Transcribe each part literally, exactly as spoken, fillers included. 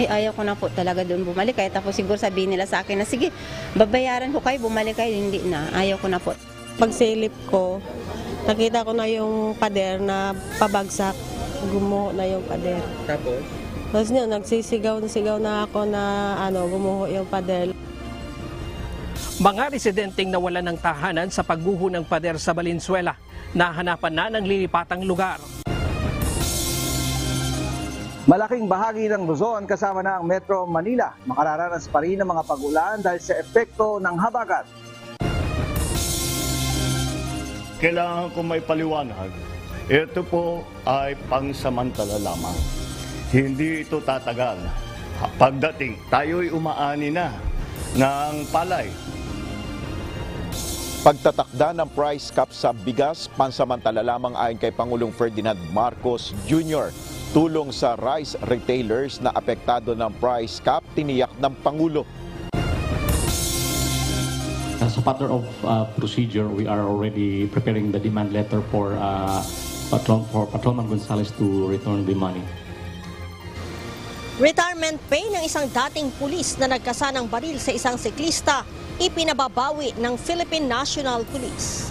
Ay, ayaw ko na po talaga doon bumalik. Kaya tapos siguro sabihin nila sa akin na, sige, babayaran ko kayo, bumalik kayo. Hindi na, ayaw ko na po. Pagsilip ko, nakita ko na yung pader na pabagsak. Gumuho na yung pader. Tapos? Tapos yun, nagsisigaw-sigaw na ako na ano, gumuho yung pader. Mga residenteng nawalan ng tahanan sa pagguho ng pader sa Valenzuela, nahanapan na ng lilipatang lugar. Malaking bahagi ng Luzon kasama na ang Metro Manila makararanas pa rin ng mga pag-ulan dahil sa epekto ng habagat. Kailangan ko may paliwanag. Ito po ay pangsamantala lamang. Hindi ito tatagal. Pagdating, tayo'y umaani na ng palay. Pagtatakda ng price cap sa bigas, pansamantala lamang ayon kay Pangulong Ferdinand Marcos Junior Tulong sa rice retailers na apektado ng price cap, tiniyak ng Pangulo. As a matter of uh, procedure, we are already preparing the demand letter for uh, Patron, for Patrolman Gonzales to return the money. Retirement pay ng isang dating pulis na nagkasa ng baril sa isang siklista, ipinababawi ng Philippine National Police.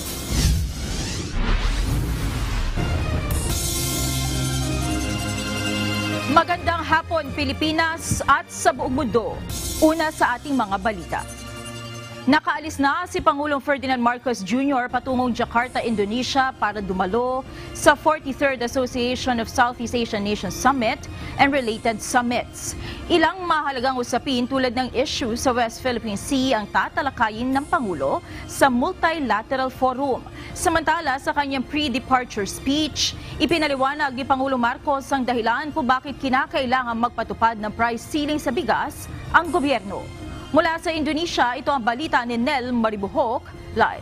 Magandang hapon, Pilipinas at sa buong mundo. Una sa ating mga balita. Nakaalis na si Pangulong Ferdinand Marcos Junior patungong Jakarta, Indonesia para dumalo sa forty-third Association of Southeast Asian Nations Summit and related summits. Ilang mahalagang usapin tulad ng issue sa West Philippine Sea ang tatalakayin ng Pangulo sa multilateral forum. Samantala, sa kanyang pre-departure speech, ipinaliwanag ni Pangulong Marcos ang dahilan kung bakit kinakailangan magpatupad ng price ceiling sa bigas ang gobyerno. Mula sa Indonesia, ito ang balita ni Nel Maribuhok, live.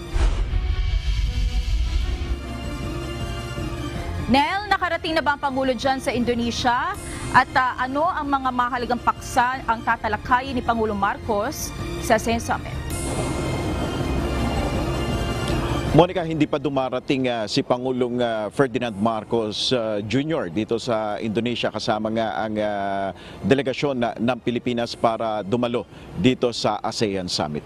Nel, nakarating na ba ang Pangulo dyan sa Indonesia? At uh, ano ang mga mahalagang paksa ang tatalakayin ni Pangulong Marcos sa A S E A N Summit? Monica, hindi pa dumarating uh, si Pangulong uh, Ferdinand Marcos uh, Junior dito sa Indonesia kasama nga ang uh, delegasyon na, ng Pilipinas para dumalo dito sa A S E A N Summit.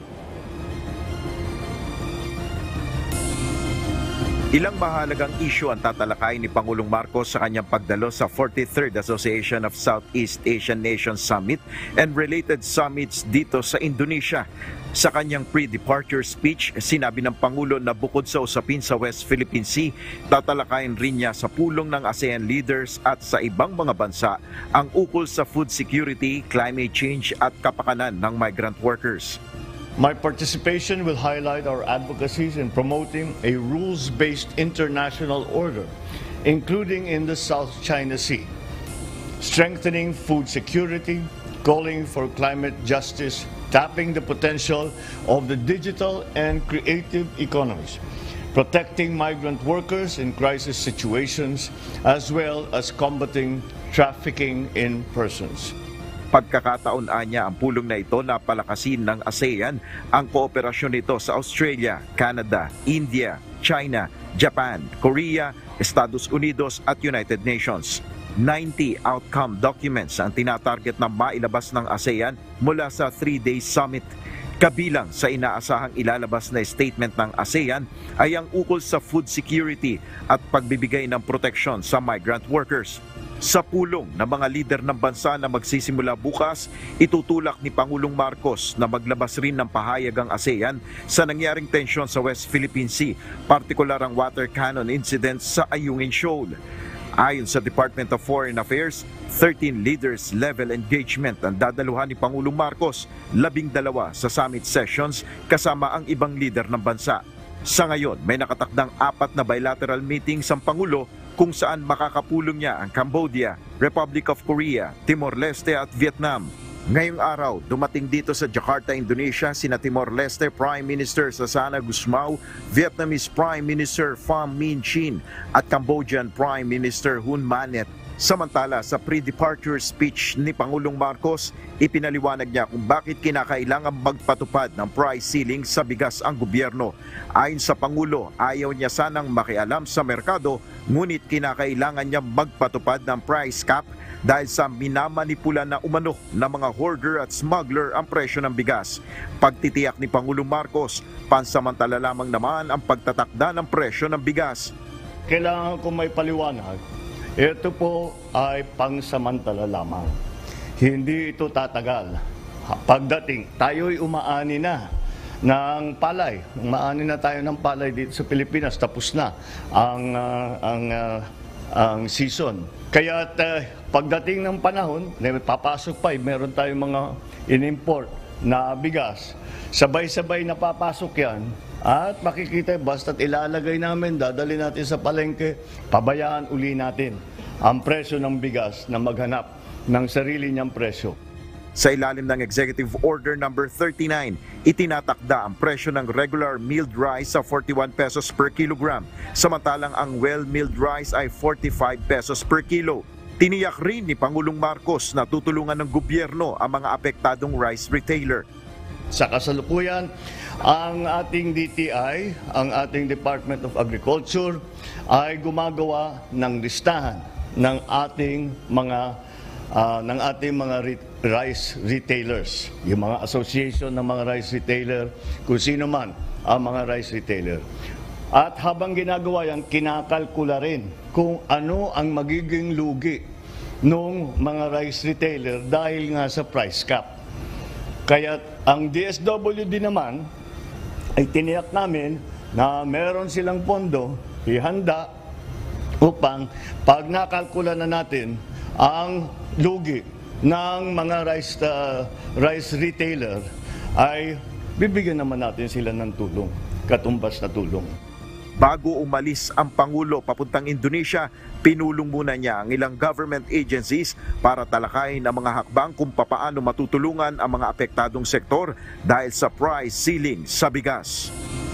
Ilang mahalagang issue ang tatalakayin ni Pangulong Marcos sa kanyang pagdalo sa forty-third Association of Southeast Asian Nations Summit and related summits dito sa Indonesia. Sa kanyang pre-departure speech, sinabi ng Pangulo na bukod sa usapin sa West Philippine Sea, tatalakayin rin niya sa pulong ng ASEAN leaders at sa ibang mga bansa ang ukol sa food security, climate change at kapakanan ng migrant workers. My participation will highlight our advocacies in promoting a rules-based international order, including in the South China Sea, strengthening food security, calling for climate justice, tapping the potential of the digital and creative economies, protecting migrant workers in crisis situations, as well as combating trafficking in persons. Pagkakataon niya ang pulong na ito na palakasin ng ASEAN ang kooperasyon nito sa Australia, Canada, India, China, Japan, Korea, Estados Unidos at United Nations. ninety outcome documents ang tinatarget na mailabas ng ASEAN mula sa three-day summit. Kabilang sa inaasahang ilalabas na statement ng ASEAN ay ang ukol sa food security at pagbibigay ng proteksyon sa migrant workers. Sa pulong ng mga lider ng bansa na magsisimula bukas, itutulak ni Pangulong Marcos na maglabas rin ng pahayag ang ASEAN sa nangyaring tensyon sa West Philippine Sea, partikular ang water cannon incident sa Ayungin Shoal. Ayon sa Department of Foreign Affairs, thirteen leaders level engagement ang dadaluhan ni Pangulong Marcos, labing dalawa sa summit sessions kasama ang ibang lider ng bansa. Sa ngayon, may nakatakdang apat na bilateral meetings ang Pangulo kung saan makakapulong niya ang Cambodia, Republic of Korea, Timor-Leste at Vietnam. Ngayong araw, dumating dito sa Jakarta, Indonesia, sina Timor-Leste Prime Minister Sasana Gusmao, Vietnamese Prime Minister Pham Minh Chinh at Cambodian Prime Minister Hun Manet. Samantala, sa pre-departure speech ni Pangulong Marcos, ipinaliwanag niya kung bakit kinakailangan magpatupad ng price ceiling sa bigas ang gobyerno. Ayon sa Pangulo, ayaw niya sanang makialam sa merkado ngunit kinakailangan niya magpatupad ng price cap dahil sa minamanipula na umano ng mga hoarder at smuggler ang presyo ng bigas. Pagtitiyak ni Pangulong Marcos, pansamantala lamang naman ang pagtatakda ng presyo ng bigas. Kailangan ko may paliwanag. Ito po ay pangsamantala lamang. Hindi ito tatagal. Pagdating, tayo'y umaani na ng palay. Umaani na tayo ng palay dito sa Pilipinas. Tapos na ang, uh, ang, uh, ang season. Kaya uh, pagdating ng panahon, papasok pa, meron tayong mga in-import na bigas. Sabay-sabay na papasok yan. At makikita, basta't ilalagay namin, dadali natin sa palengke, pabayaan uli natin ang presyo ng bigas na maghanap ng sarili niyang presyo. Sa ilalim ng Executive Order number thirty-nine, itinatakda ang presyo ng regular milled rice sa forty-one pesos per kilogram, samantalang ang well-milled rice ay forty-five pesos per kilo. Tiniyak rin ni Pangulong Marcos na tutulungan ng gobyerno ang mga apektadong rice retailer. Sa kasalukuyan, ang ating D T I, ang ating Department of Agriculture, ay gumagawa ng listahan ng ating mga Uh, ng ating mga re- rice retailers, yung mga association ng mga rice retailer, kung sino man ang mga rice retailer. At habang ginagawa yan, kinakalkula rin kung ano ang magiging lugi ng mga rice retailer dahil nga sa price cap. Kaya ang D S W D naman ay tiniyak namin na meron silang pondo ihanda upang pag nakalkula na natin ang lugi ng mga rice uh, rice retailer ay bibigyan naman natin sila ng tulong, katumbas na tulong. Bago umalis ang Pangulo papuntang Indonesia, pinulong muna niya ang ilang government agencies para talakayin ang mga hakbang kung papaano matutulungan ang mga apektadong sektor dahil sa price ceiling sa bigas.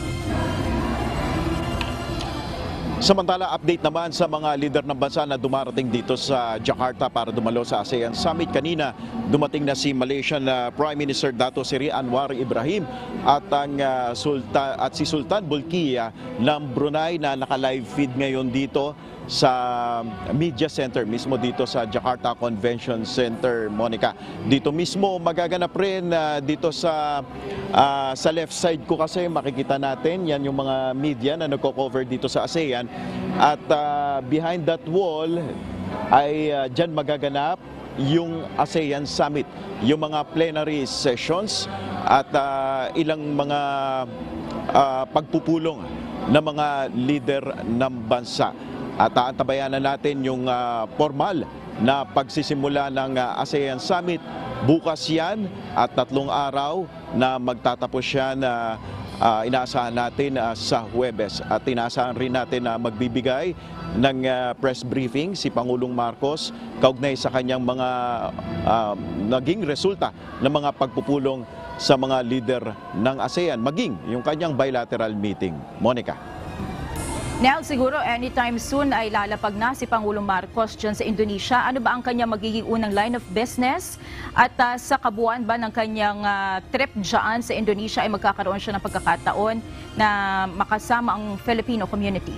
Samantala, update naman sa mga leader ng bansa na dumarating dito sa Jakarta para dumalo sa ASEAN Summit. Kanina, dumating na si Malaysian uh, Prime Minister Dato Seri Anwar Ibrahim at ang uh, Sultan at si Sultan Bolkiah ng Brunei na naka-live feed ngayon dito sa Media Center mismo dito sa Jakarta Convention Center, Monica. Dito mismo magaganap rin uh, dito sa uh, sa left side ko kasi makikita natin yan yung mga media na nagko-cover dito sa ASEAN at uh, behind that wall ay uh, dyan magaganap yung ASEAN Summit, yung mga plenary sessions at uh, ilang mga uh, pagpupulong ng mga leader ng bansa. At aantabayan na natin yung uh, formal na pagsisimula ng uh, ASEAN Summit. Bukas yan at tatlong araw na magtatapos yan na uh, inaasahan natin uh, sa Huwebes. At inaasahan rin natin na magbibigay ng uh, press briefing si Pangulong Marcos kaugnay sa kanyang mga uh, naging resulta ng mga pagpupulong sa mga leader ng ASEAN, maging yung kanyang bilateral meeting. Monica. Nel, siguro anytime soon ay lalapag na si Pangulong Marcos dyan sa Indonesia. Ano ba ang kanyang magiging unang line of business? At uh, sa kabuuan ba ng kanyang uh, trip dyan sa Indonesia ay magkakaroon siya ng pagkakataon na makasama ang Filipino community?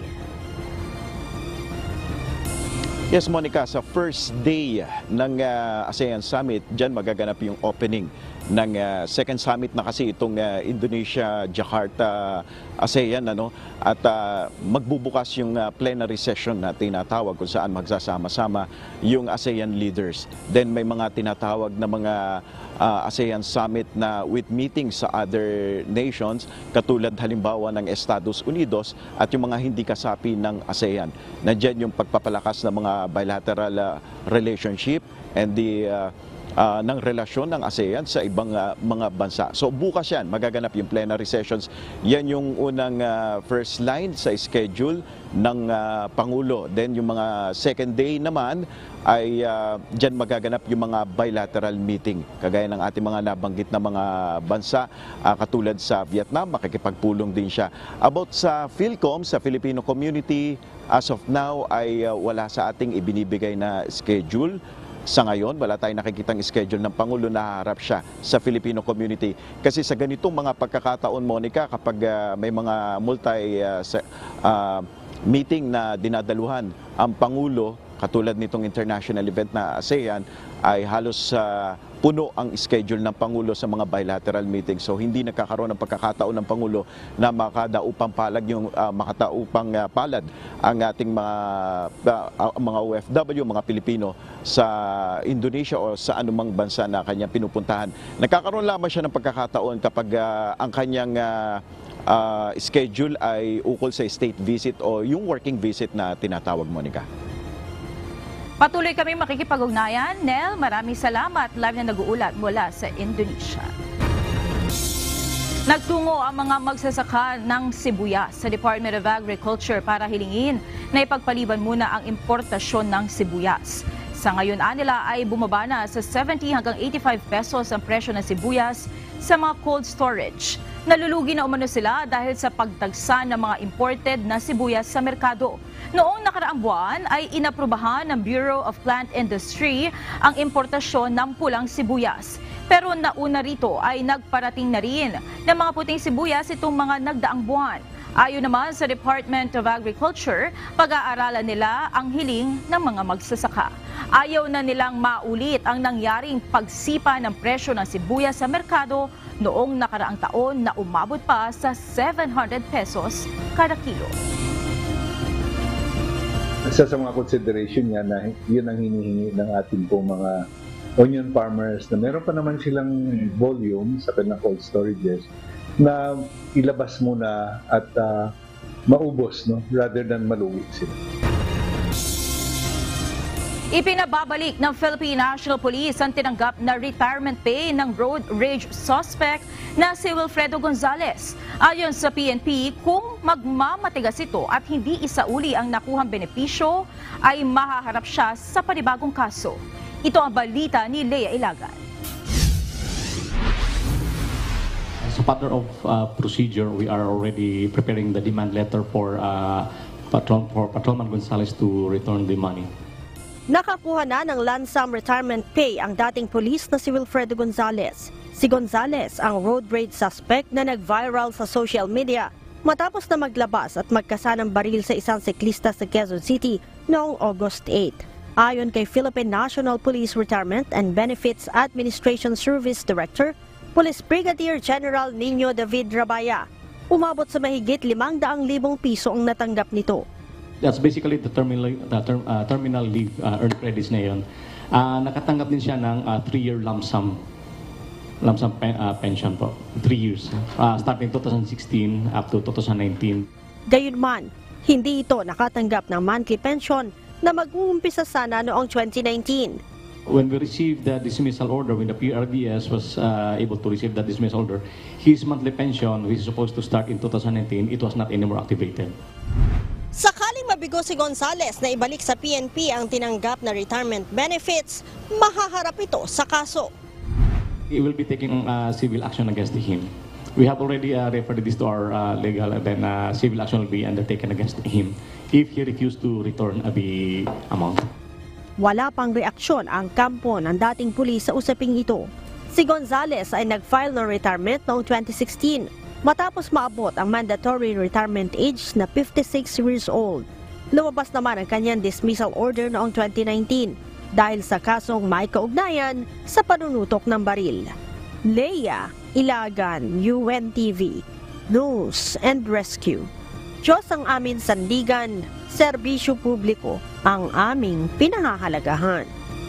Yes, Monica, sa first day ng uh, ASEAN Summit, dyan magaganap yung opening ng uh, second summit na kasi itong uh, Indonesia, Jakarta, ASEAN, ano? At uh, magbubukas yung uh, plenary session na tinatawag kung saan magsasama-sama yung ASEAN leaders. Then may mga tinatawag na mga uh, ASEAN Summit na with meetings sa other nations, katulad halimbawa ng Estados Unidos at yung mga hindi kasapi ng ASEAN. Nandiyan yung pagpapalakas ng mga bilateral uh, relationship and the uh, uh, ng relasyon ng ASEAN sa ibang uh, mga bansa. So bukas yan, magaganap yung plenary sessions. Yan yung unang uh, first line sa schedule ng uh, Pangulo. Then yung mga second day naman ay uh, dyan magaganap yung mga bilateral meeting. Kagaya ng ating mga nabanggit na mga bansa, uh, katulad sa Vietnam, makikipagpulong din siya. About sa PhilCom, sa Filipino community, as of now ay uh, wala sa ating ibinibigay na schedule. Sa ngayon, wala tayong nakikitang schedule ng Pangulo na harap siya sa Filipino community. Kasi sa ganitong mga pagkakataon, Monica, kapag uh, may mga multi uh, uh, meeting na dinadaluhan ang Pangulo, katulad nitong international event na ASEAN, ay halos uh, puno ang schedule ng Pangulo sa mga bilateral meetings. So hindi nagkakaroon ng pagkakataon ng Pangulo na makadaupang palag yung uh, makataupang uh, palad ang ating mga uh, mga O F W, mga Pilipino sa Indonesia o sa anumang bansa na kanyang pinupuntahan. Nagkakaroon lamang siya ng pagkakataon kapag uh, ang kanyang uh, uh, schedule ay ukol sa state visit o yung working visit na tinatawag, Monica. Patuloy kami makikipag-ugnayan. Nel, maraming salamat. Live na nag-uulat mula sa Indonesia. Nagtungo ang mga magsasaka ng sibuyas sa Department of Agriculture para hilingin na ipagpaliban muna ang importasyon ng sibuyas. Sa ngayon, anila ay bumaba na sa seventy hanggang eighty-five pesos ang presyo ng sibuyas sa mga cold storage. Nalulugi na umano sila dahil sa pagtagsa ng mga imported na sibuyas sa merkado. Noong nakaraang buwan ay inaprubahan ng Bureau of Plant Industry ang importasyon ng pulang sibuyas. Pero nauna rito ay nagparating na rin ng mga puting sibuyas itong mga nagdaang buwan. Ayon naman sa Department of Agriculture, pag-aaralan nila ang hiling ng mga magsasaka. Ayaw na nilang maulit ang nangyaring pagsipa ng presyo ng sibuyas sa merkado noong nakaraang taon na umabot pa sa seven hundred pesos kada kilo. Isa sa mga consideration niya na yun ang hinihingi ng ating pong mga onion farmers na meron pa naman silang volume sa kanilang cold storages na ilabas muna at uh, maubos, no, rather than maluwi sila. Ipinababalik ng Philippine National Police ang tinanggap na retirement pay ng road rage suspect na si Wilfredo Gonzales. Ayon sa P N P, kung magmamatigas ito at hindi isauli ang nakuhang benepisyo, ay mahaharap siya sa panibagong kaso. Ito ang balita ni Lea Ilagan. As a matter of uh, procedure, we are already preparing the demand letter for uh, Patron, for Patrolman Gonzales to return the money. Nakakuha na ng lump sum retirement pay ang dating pulis na si Wilfredo Gonzales. Si Gonzales ang road rage suspect na nag-viral sa social media matapos na maglabas at magkasanang baril sa isang siklista sa Quezon City noong August eighth. Ayon kay Philippine National Police Retirement and Benefits Administration Service Director, Police Brigadier General Nino David Rabaya, umabot sa mahigit limang daang libong piso ang natanggap nito. That's basically the terminal, the term, uh, terminal leave uh, earned credits na yun. Uh, nakatanggap din siya ng uh, three-year lump sum, lump sum pe, uh, pension po. Three years, uh, starting twenty sixteen up to twenty nineteen. Gayunman, hindi ito nakatanggap ng monthly pension na mag-uumpisa sana noong twenty nineteen. When we received the dismissal order, when the P R D S was uh, able to receive that dismissal order, his monthly pension, which is supposed to start in twenty nineteen, it was not anymore activated. Sakaling mabigo si Gonzales na ibalik sa P N P ang tinanggap na retirement benefits, mahaharap ito sa kaso. He will be taking uh, civil action against him. We have already uh, referred this to our uh, legal, and then uh, civil action will be undertaken against him if he refused to return uh, the amount. Wala pang reaksyon ang kampo ng dating pulis sa usaping ito. Si Gonzales ay nag-file ng retirement noong twenty sixteen matapos maabot ang mandatory retirement age na fifty-six years old. Lumabas naman ang kanyang dismissal order noong twenty nineteen dahil sa kasong may kaugnayan sa panunutok ng baril. Lea Ilagan, U N T V, News and Rescue. Diyos ang aming sandigan, serbisyo publiko ang aming pinahahalagahan.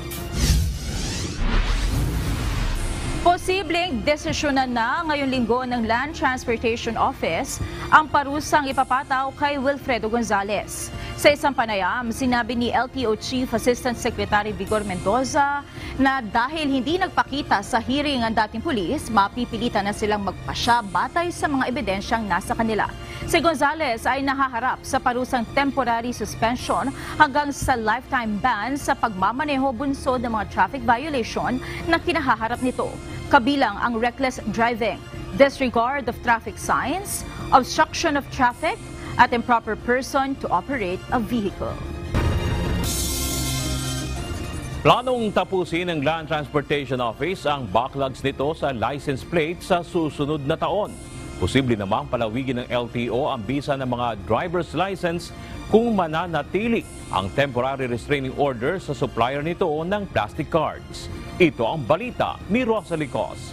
Posibleng desisyonan na ngayong linggo ng Land Transportation Office ang parusang ipapataw kay Wilfredo Gonzales. Sa isang panayam, sinabi ni L T O Chief Assistant Secretary Vigor Mendoza na dahil hindi nagpakita sa hearing ang dating pulis, mapipilitan na silang magpasya batay sa mga ebidensyang nasa kanila. Si Gonzales ay nahaharap sa parusang temporary suspension hanggang sa lifetime ban sa pagmamaneho bunsod ng mga traffic violation na kinahaharap nito. Kabilang ang reckless driving, disregard of traffic signs, obstruction of traffic, at improper person to operate a vehicle. Planong tapusin ng Land Transportation Office ang backlogs nito sa license plate sa susunod na taon. Posible namang palawigin ng L T O ang bisa ng mga driver's license kung mananatili ang temporary restraining order sa supplier nito ng plastic cards. Ito ang balita ni Rosalie Cos.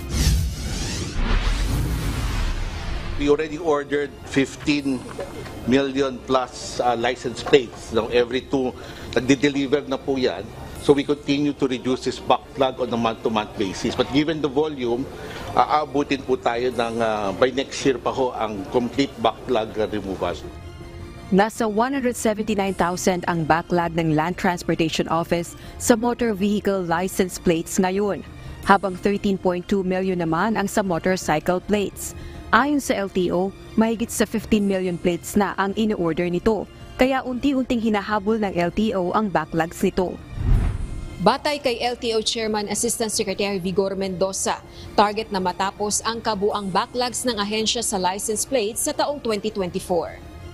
We already ordered fifteen million plus uh, license plates. Now, every two, nagde-deliver na po yan. So we continue to reduce this backlog on a month-to-month basis. But given the volume, uh, aabutin po tayo ng uh, by next year pa ho ang complete backlog uh, removal. Nasa one hundred seventy-nine thousand ang backlog ng Land Transportation Office sa motor vehicle license plates ngayon, habang thirteen point two million naman ang sa motorcycle plates. Ayon sa L T O, mahigit sa fifteen million plates na ang in-order nito, kaya unti-unting hinahabol ng L T O ang backlogs nito. Batay kay L T O Chairman Assistant Secretary Vigor Mendoza, target na matapos ang kabuang backlogs ng ahensya sa license plates sa taong twenty twenty-four.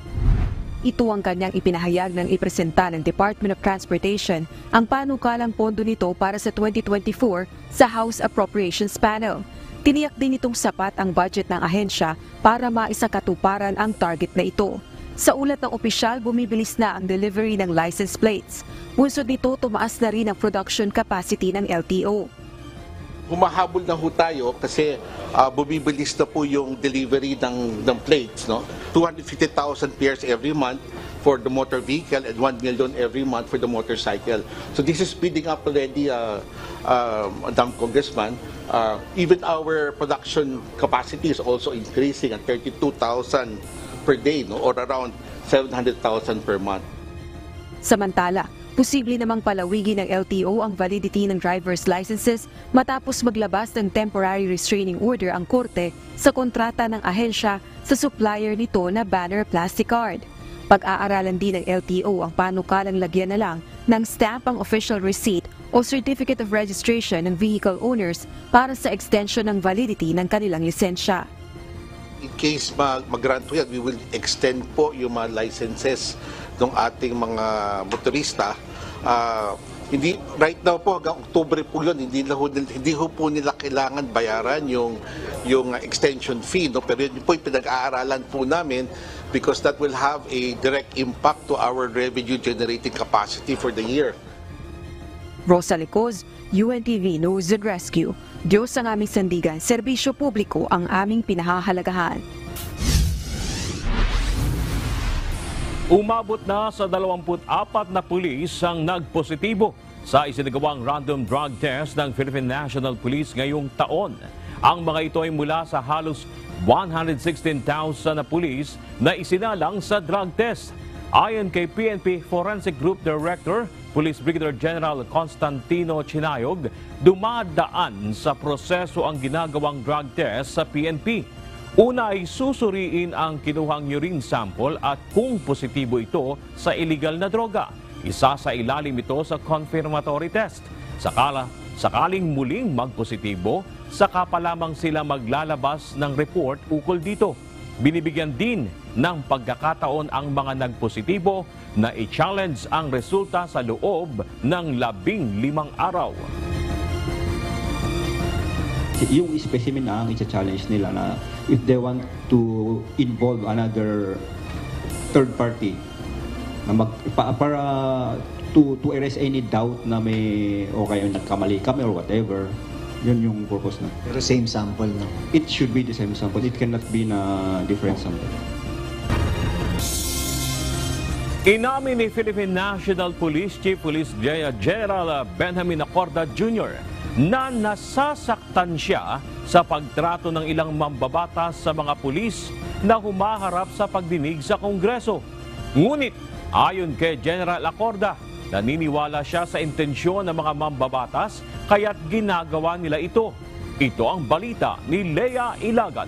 Ito ang kanyang ipinahayag ng ipresenta ng Department of Transportation ang panukalang pondo nito para sa twenty twenty-four sa House Appropriations Panel. Tiniyak din itong sapat ang budget ng ahensya para maisakatuparan ang target na ito. Sa ulat ng opisyal, bumibilis na ang delivery ng license plates. Bunsod nito, tumaas na rin ang production capacity ng L T O. Humahabol na ho tayo kasi uh, bumibilis na po yung delivery ng, ng plates. No? two hundred fifty thousand pairs every month for the motor vehicle and one million every month for the motorcycle. So this is speeding up already, uh, uh, Madam Congressman. Uh, even our production capacity is also increasing at thirty-two thousand per day, no? Or around seven hundred thousand per month. Samantala, posible namang palawigin ng L T O ang validity ng driver's licenses matapos maglabas ng temporary restraining order ang korte sa kontrata ng ahensya sa supplier nito na banner plastic card. Pag-aaralan din ng L T O ang panukalang lagyan na lang ng stamp ang official receipt o certificate of registration ng vehicle owners para sa extension ng validity ng kanilang lisensya. In case mag- mag-grant po yan, we will extend po yung mga licenses ng ating mga motorista. Uh, hindi, right now po, hanggang Oktubre po yun, hindi, na ho, hindi ho po nila kailangan bayaran yung, yung extension fee. No? Pero yun po yung pinag-aaralan po namin because that will have a direct impact to our revenue generating capacity for the year. Rosalie Cos, U N T V News and Rescue. Diyos ang aming sandigan, serbisyo publiko ang aming pinahahalagahan. Umabot na sa dalawampu't apat na pulis ang nagpositibo sa isinagawang random drug test ng Philippine National Police ngayong taon. Ang mga ito ay mula sa halos one hundred sixteen thousand na pulis na isinalang sa drug test. Ayon kay P N P Forensic Group Director, Police Brigadier General Constantino Chinayog, dumadaan sa proseso ang ginagawang drug test sa P N P. Una ay susuriin ang kinuhang urine sample at kung positibo ito sa illegal na droga. Isa sa ilalim ito sa confirmatory test. Sakala, sakaling muling magpositibo, saka pa lamang sila maglalabas ng report ukol dito. Binibigyan din ng pagkakataon ang mga nagpositibo na i-challenge ang resulta sa loob ng labing limang araw. Yung specimen na ang i-challenge nila na if they want to involve another third party na mag, pa, para to, to erase any doubt na may o kayo nagkamali kami or whatever. Yun yung purpose na. Pero same sample, no? It should be the same sample. It cannot be na different sample. Inamin ni Philippine National Police Chief Police General Benjamin Acorda Junior na nasasaktan siya sa pagtrato ng ilang mambabatas sa mga pulis na humaharap sa pagdinig sa Kongreso. Ngunit, ayon kay General Acorda, naniniwala siya sa intensyon ng mga mambabatas kaya't ginagawa nila ito. Ito ang balita ni Lea Ilagan.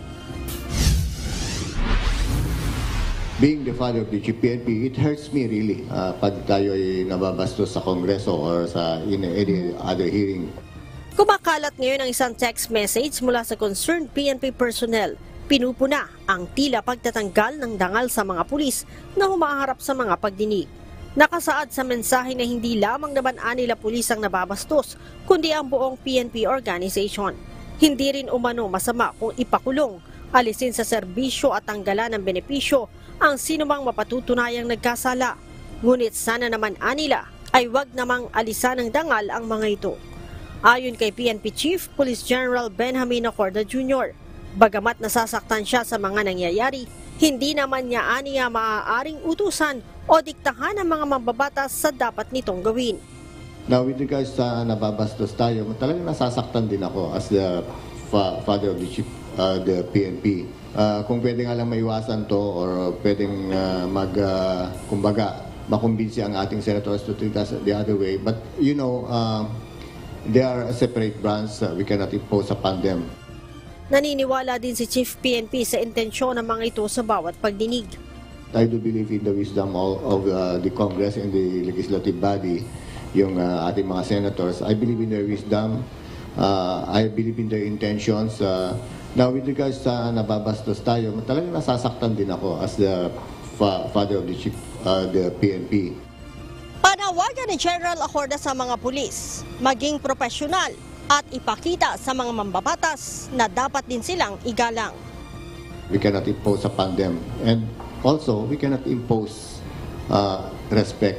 Being the father of the G P N P, it hurts me really uh, pag tayo ay nababastos sa Kongreso or sa in any other hearing. Kumakalat ngayon ang isang text message mula sa concerned P N P personnel. Pinupuna ang tila pagtatanggal ng dangal sa mga pulis na humaharap sa mga pagdinig. Nakasaad sa mensahe na hindi lamang naman anila pulis ang nababastos, kundi ang buong P N P organization. Hindi rin umano masama kung ipakulong, alisin sa serbisyo at tanggalan ng benepisyo ang sinumang mapatutunayang nagkasala. Ngunit sana naman anila ay wag namang alisan ng dangal ang mga ito. Ayon kay P N P Chief Police General Benjamin Acorda Junior, bagamat nasasaktan siya sa mga nangyayari, hindi naman niya aniya maaaring utusan o diktahan ang mga mambabatas sa dapat nitong gawin. Now with regards sa nababastos tayo, talagang nasasaktan din ako as the fa- father of the chief, uh, the P N P. Uh, kung pwede nga lang maiwasan to or pwedeng uh, mag, uh, kumbaga, makumbinsi ang ating senators to treat us the other way. But you know, uh, they are a separate branch. Uh, we cannot impose upon them. Naniniwala din si Chief P N P sa intensyon ng mga ito sa bawat pagdinig. I do believe in the wisdom of, of uh, the Congress and the legislative body, yung uh, ating mga senators. I believe in their wisdom. Uh, I believe in their intentions. Uh, now, with regards sa nababastos tayo, talagang nasasaktan din ako as the fa- father of the chief, uh, the P N P. Panawagan ni General Acorda sa mga pulis, maging profesional at ipakita sa mga mambabatas na dapat din silang igalang. We cannot impose upon them. And also, we cannot impose uh, respect.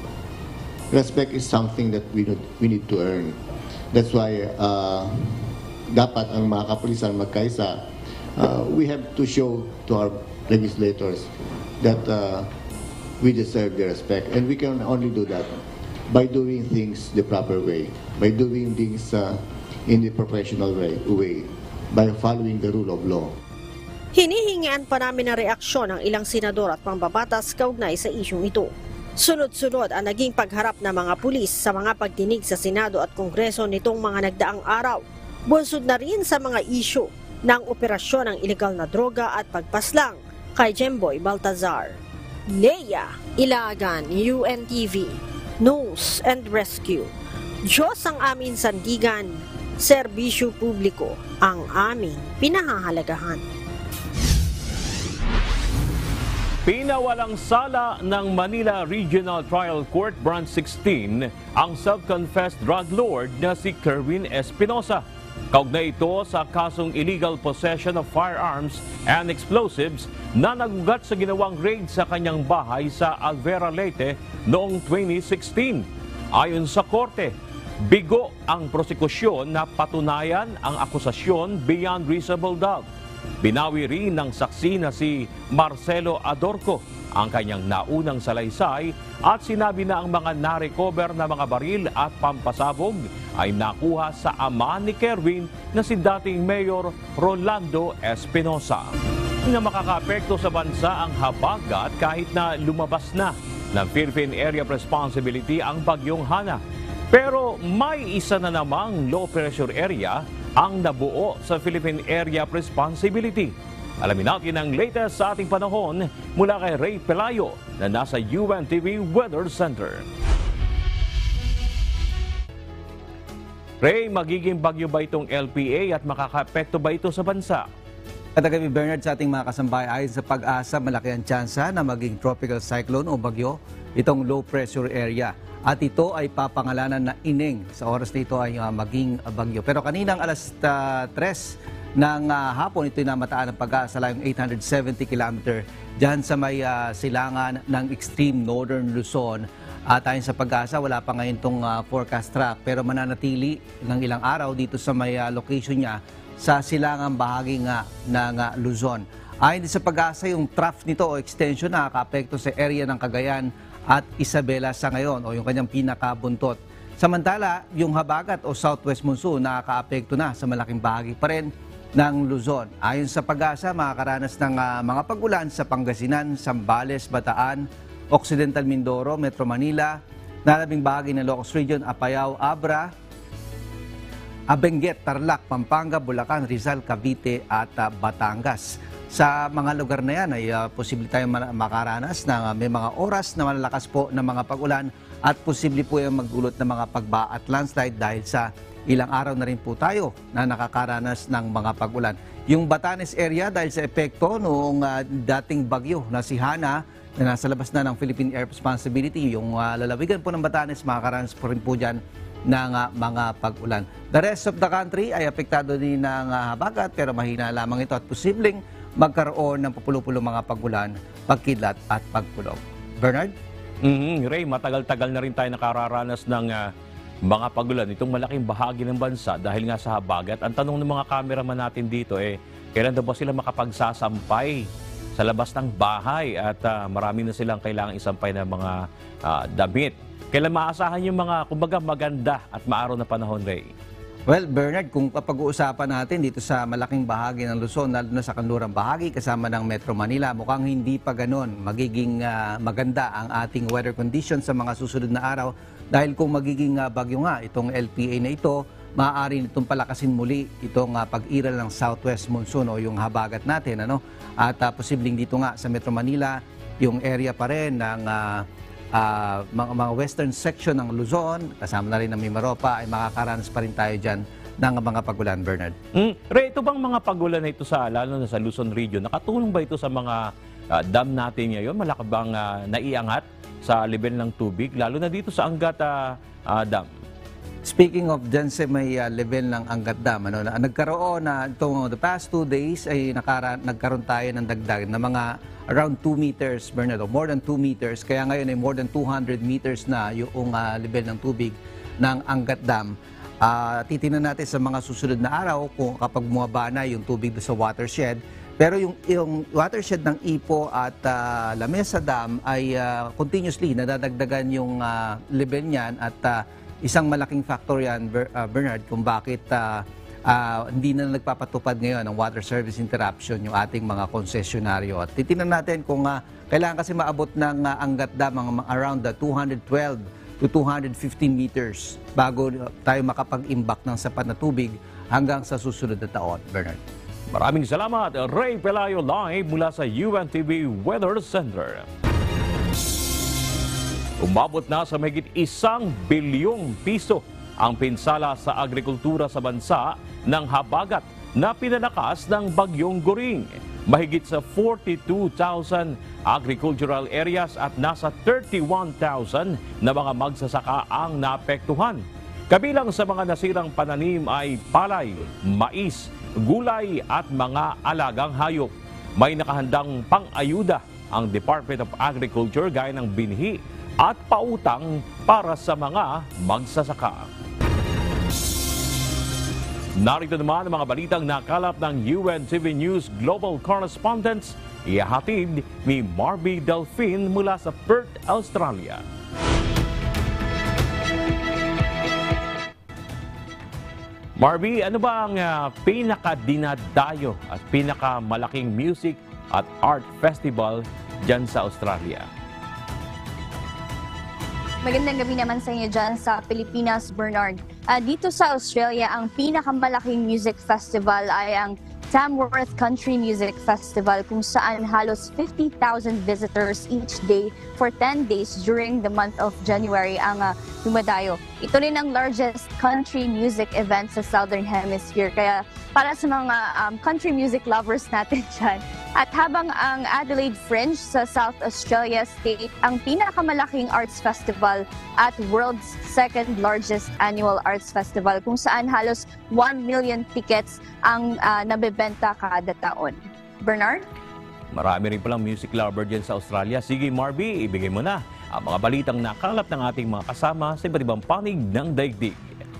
Respect is something that we need, we need to earn. That's why uh, dapat ang mga kapulisan magkaisa. Uh, we have to show to our legislators that uh, we deserve their respect. And we can only do that by doing things the proper way, by doing things uh, in the professional way, way, by following the rule of law. Hinihingian pa namin ng reaksyon ng ilang senador at pambabatas kaugnay sa isyong ito. Sunod-sunod ang naging pagharap ng mga pulis sa mga pagdinig sa Senado at Kongreso nitong mga nagdaang araw. Bunsod na rin sa mga isyu ng operasyon ng ilegal na droga at pagpaslang kay Jemboy Baltazar. Leia Ilagan, U N T V, News and Rescue. Diyos ang aming sandigan, serbisyo publiko ang aming pinahahalagahan. Pinawalang sala ng Manila Regional Trial Court Branch sixteen ang self-confessed drug lord na si Kerwin Espinosa. Kaugnay ito sa kasong illegal possession of firearms and explosives na nagugat sa ginawang raid sa kanyang bahay sa Alvera, Leyte noong twenty sixteen. Ayon sa korte, bigo ang prosekusyon na patunayan ang akusasyon beyond reasonable doubt. Binawi rin ng saksi na si Marcelo Adorco ang kanyang naunang salaysay at sinabi na ang mga narecover na mga baril at pampasabog ay nakuha sa ama ni Kerwin na si dating Mayor Rolando Espinosa. Na makakaapekto sa bansa ang habagat kahit na lumabas na ng Philippine Area of Responsibility ang Bagyong Hana. Pero may isa na namang low pressure area ang nabuo sa Philippine Area of Responsibility. Alamin natin ang latest sa ating panahon mula kay Ray Pelayo na nasa U N T V Weather Center. Ray, magiging bagyo ba itong L P A at makakaapekto ba ito sa bansa? Katagabi Bernard, sa ating mga kasambay, ayon sa pag-asa, malaki ang tsansa na maging tropical cyclone o bagyo itong low pressure area. At ito ay papangalanan na Ineng. Sa oras na ito ay uh, maging uh, bagyo. Pero kaninang alas uh, tres ng uh, hapon, ito ay namataan ng pag-asa layong eight hundred seventy kilometer dyan sa may uh, silangan ng extreme northern Luzon. At ayon sa pag-asa, wala pa ngayon itong uh, forecast track. Pero mananatili ng ilang araw dito sa may uh, location niya sa silangang bahagi nga ng uh, Luzon. Ayon din sa pag-asa, yung trough nito o extension nakaka-apekto sa area ng Cagayan at Isabela sa ngayon o yung kanyang pinakabuntot. Samantala, yung habagat o southwest monsoon nakakaapekto na sa malaking bahagi pa rin ng Luzon. Ayon sa pag-asa, makakaranas ng uh, mga pag-ulan sa Pangasinan, Zambales, Bataan, Occidental Mindoro, Metro Manila, nalabing bahagi ng Ilocos Region, Apayao, Abra, Benguet, Tarlac, Pampanga, Bulacan, Rizal, Cavite at uh, Batangas. Sa mga lugar na yan ay uh, posible tayong makaranas na uh, may mga oras na malalakas po ng mga pag-ulan at posible po yung magdulot ng mga pagba at landslide dahil sa ilang araw na rin po tayo na nakakaranas ng mga pag-ulan. Yung Batanes area dahil sa epekto noong uh, dating bagyo na si Hana na nasa labas na ng Philippine Air Responsibility, yung uh, lalawigan po ng Batanes makakaranas po rin po dyan ng uh, mga pag-ulan. The rest of the country ay apektado din ng uh, habagat pero mahina lamang ito at posibleng magkaroon ng pupulo-pulo mga pag-ulan pagkidlat at pagkulong. Bernard? Mm-hmm. Ray, matagal-tagal na rin tayo nakararanas ng uh, mga pagulan itong malaking bahagi ng bansa dahil nga sa habagat. Ang tanong ng mga cameraman natin dito eh, kailan daw ba sila makapagsasampay sa labas ng bahay at uh, marami na silang kailangang isampay ng mga uh, damit. Kailan maasahan yung mga, kumbaga, maganda at maaraw na panahon, Ray? Well, Bernard, kung pag-uusapan natin dito sa malaking bahagi ng Luzon, lalo na sa kanlurang bahagi kasama ng Metro Manila, mukhang hindi pa ganon magiging uh, maganda ang ating weather conditions sa mga susunod na araw dahil kung magiging uh, bagyo nga itong L P A na ito, maaari nitong palakasin muli itong uh, pag-iral ng southwest monsoon o yung habagat natin. Ano? At uh, posibleng dito nga sa Metro Manila, yung area pa rin ng uh, Uh, mga, mga western section ng Luzon, kasama na rin ng Mimaropa, ay makakaranas pa rin tayo dyan ng mga pagulan, Bernard. Mm. Ray, ito bang mga pagulan na ito sa, lalo na sa Luzon region, nakatulong ba ito sa mga uh, dam natin ngayon? Malaki bang uh, naiangat sa level ng tubig, lalo na dito sa Angat uh, uh, Dam? Speaking of dyan sa may uh, level ng Angat Dam, ano, na, nagkaroon na itong the past two days ay nakara, nagkaroon tayo ng dagdag na mga around two meters, Bernard, o more than two meters. Kaya ngayon ay more than two hundred meters na yung uh, level ng tubig ng Angat Dam. Uh, titingnan natin sa mga susunod na araw kung kapag bumaba na yung tubig sa watershed. Pero yung, yung watershed ng Ipo at uh, La Mesa Dam ay uh, continuously nadadagdagan yung uh, level niyan at uh, isang malaking factor yan, Bernard, kung bakit uh, uh, hindi na nagpapatupad ngayon ng water service interruption yung ating mga konsesyonaryo. At titingnan natin kung uh, kailangan kasi maabot ng uh, Angat Dam mga around the two hundred twelve to two hundred fifteen meters bago tayo makapag-imbak ng sapat na tubig hanggang sa susunod na taon, Bernard. Maraming salamat, Ray Pelayo, live mula sa U N T V Weather Center. Umabot na sa mahigit isang bilyong piso ang pinsala sa agrikultura sa bansa ng habagat na pinalakas ng Bagyong Goring. Mahigit sa forty-two thousand agricultural areas at nasa thirty-one thousand na mga magsasaka ang naapektuhan. Kabilang sa mga nasirang pananim ay palay, mais, gulay at mga alagang hayop. May nakahandang pang-ayuda ang Department of Agriculture gaya ng binhi at pautang para sa mga magsasaka. Narito naman ang mga balitang nakalap ng U N T V News Global Correspondents, ihahatid ni Marby Delfin mula sa Perth, Australia. Marby, ano ba ang uh, pinaka-dinadayo at pinaka-malaking music at art festival dyan sa Australia? Magandang gabi naman sa inyo dyan sa Pilipinas, Bernard. Uh, dito sa Australia, ang pinakamalaking music festival ay ang Tamworth Country Music Festival kung saan halos fifty thousand visitors each day for ten days during the month of January ang uh, dumadayo. Ito rin ang largest country music event sa Southern Hemisphere. Kaya para sa mga um, country music lovers natin dyan. At habang ang Adelaide Fringe sa South Australia State ang pinakamalaking arts festival at world's second largest annual arts festival kung saan halos one million tickets ang uh, nabebenta kada taon. Bernard? Marami rin palang music lover dyan sa Australia. Sige Marby, ibigay mo na ang mga balitang nakalap ng ating mga kasama sa iba't ibang panig ng daigdig.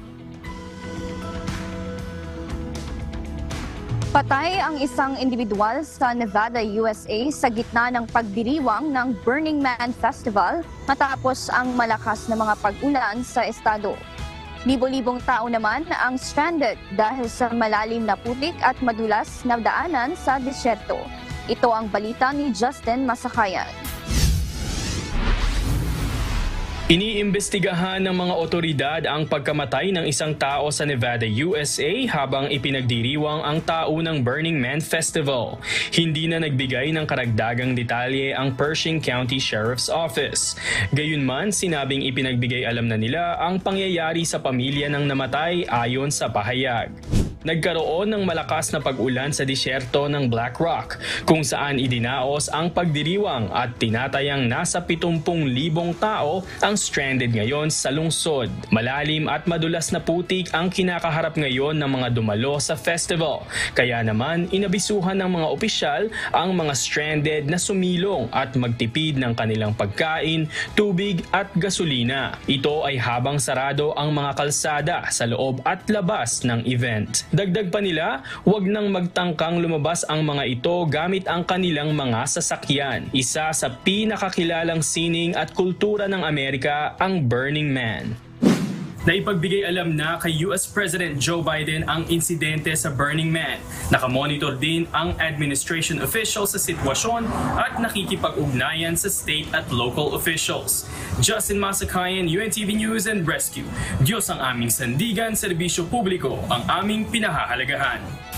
Patay ang isang individual sa Nevada, U S A sa gitna ng pagdiriwang ng Burning Man Festival matapos ang malakas na mga pag-ulan sa estado. Libo-libong tao naman ang stranded dahil sa malalim na putik at madulas na daanan sa disyerto. Ito ang balita ni Justin Masakayan. Iniimbestigahan ng mga otoridad ang pagkamatay ng isang tao sa Nevada, U S A habang ipinagdiriwang ang taunang Burning Man Festival. Hindi na nagbigay ng karagdagang detalye ang Pershing County Sheriff's Office. Gayunman, sinabing ipinagbigay alam na nila ang pangyayari sa pamilya ng namatay ayon sa pahayag. Nagkaroon ng malakas na pag-ulan sa disyerto ng Black Rock kung saan idinaos ang pagdiriwang at tinatayang nasa pitungpung libong tao ang stranded ngayon sa lungsod. Malalim at madulas na putik ang kinakaharap ngayon ng mga dumalo sa festival. Kaya naman inabisuhan ng mga opisyal ang mga stranded na sumilong at magtipid ng kanilang pagkain, tubig at gasolina. Ito ay habang sarado ang mga kalsada sa loob at labas ng event. Dagdag pa nila, huwag nang magtangkang lumabas ang mga ito gamit ang kanilang mga sasakyan. Isa sa pinakakilalang sining at kultura ng Amerika ang Burning Man. Naipagbigay alam na kay U S President Joe Biden ang insidente sa Burning Man. Nakamonitor din ang administration officials sa sitwasyon at nakikipag-ugnayan sa state at local officials. Justin Masakayan, U N T V News and Rescue. Diyos ang aming sandigan, serbisyo publiko ang aming pinahahalagahan.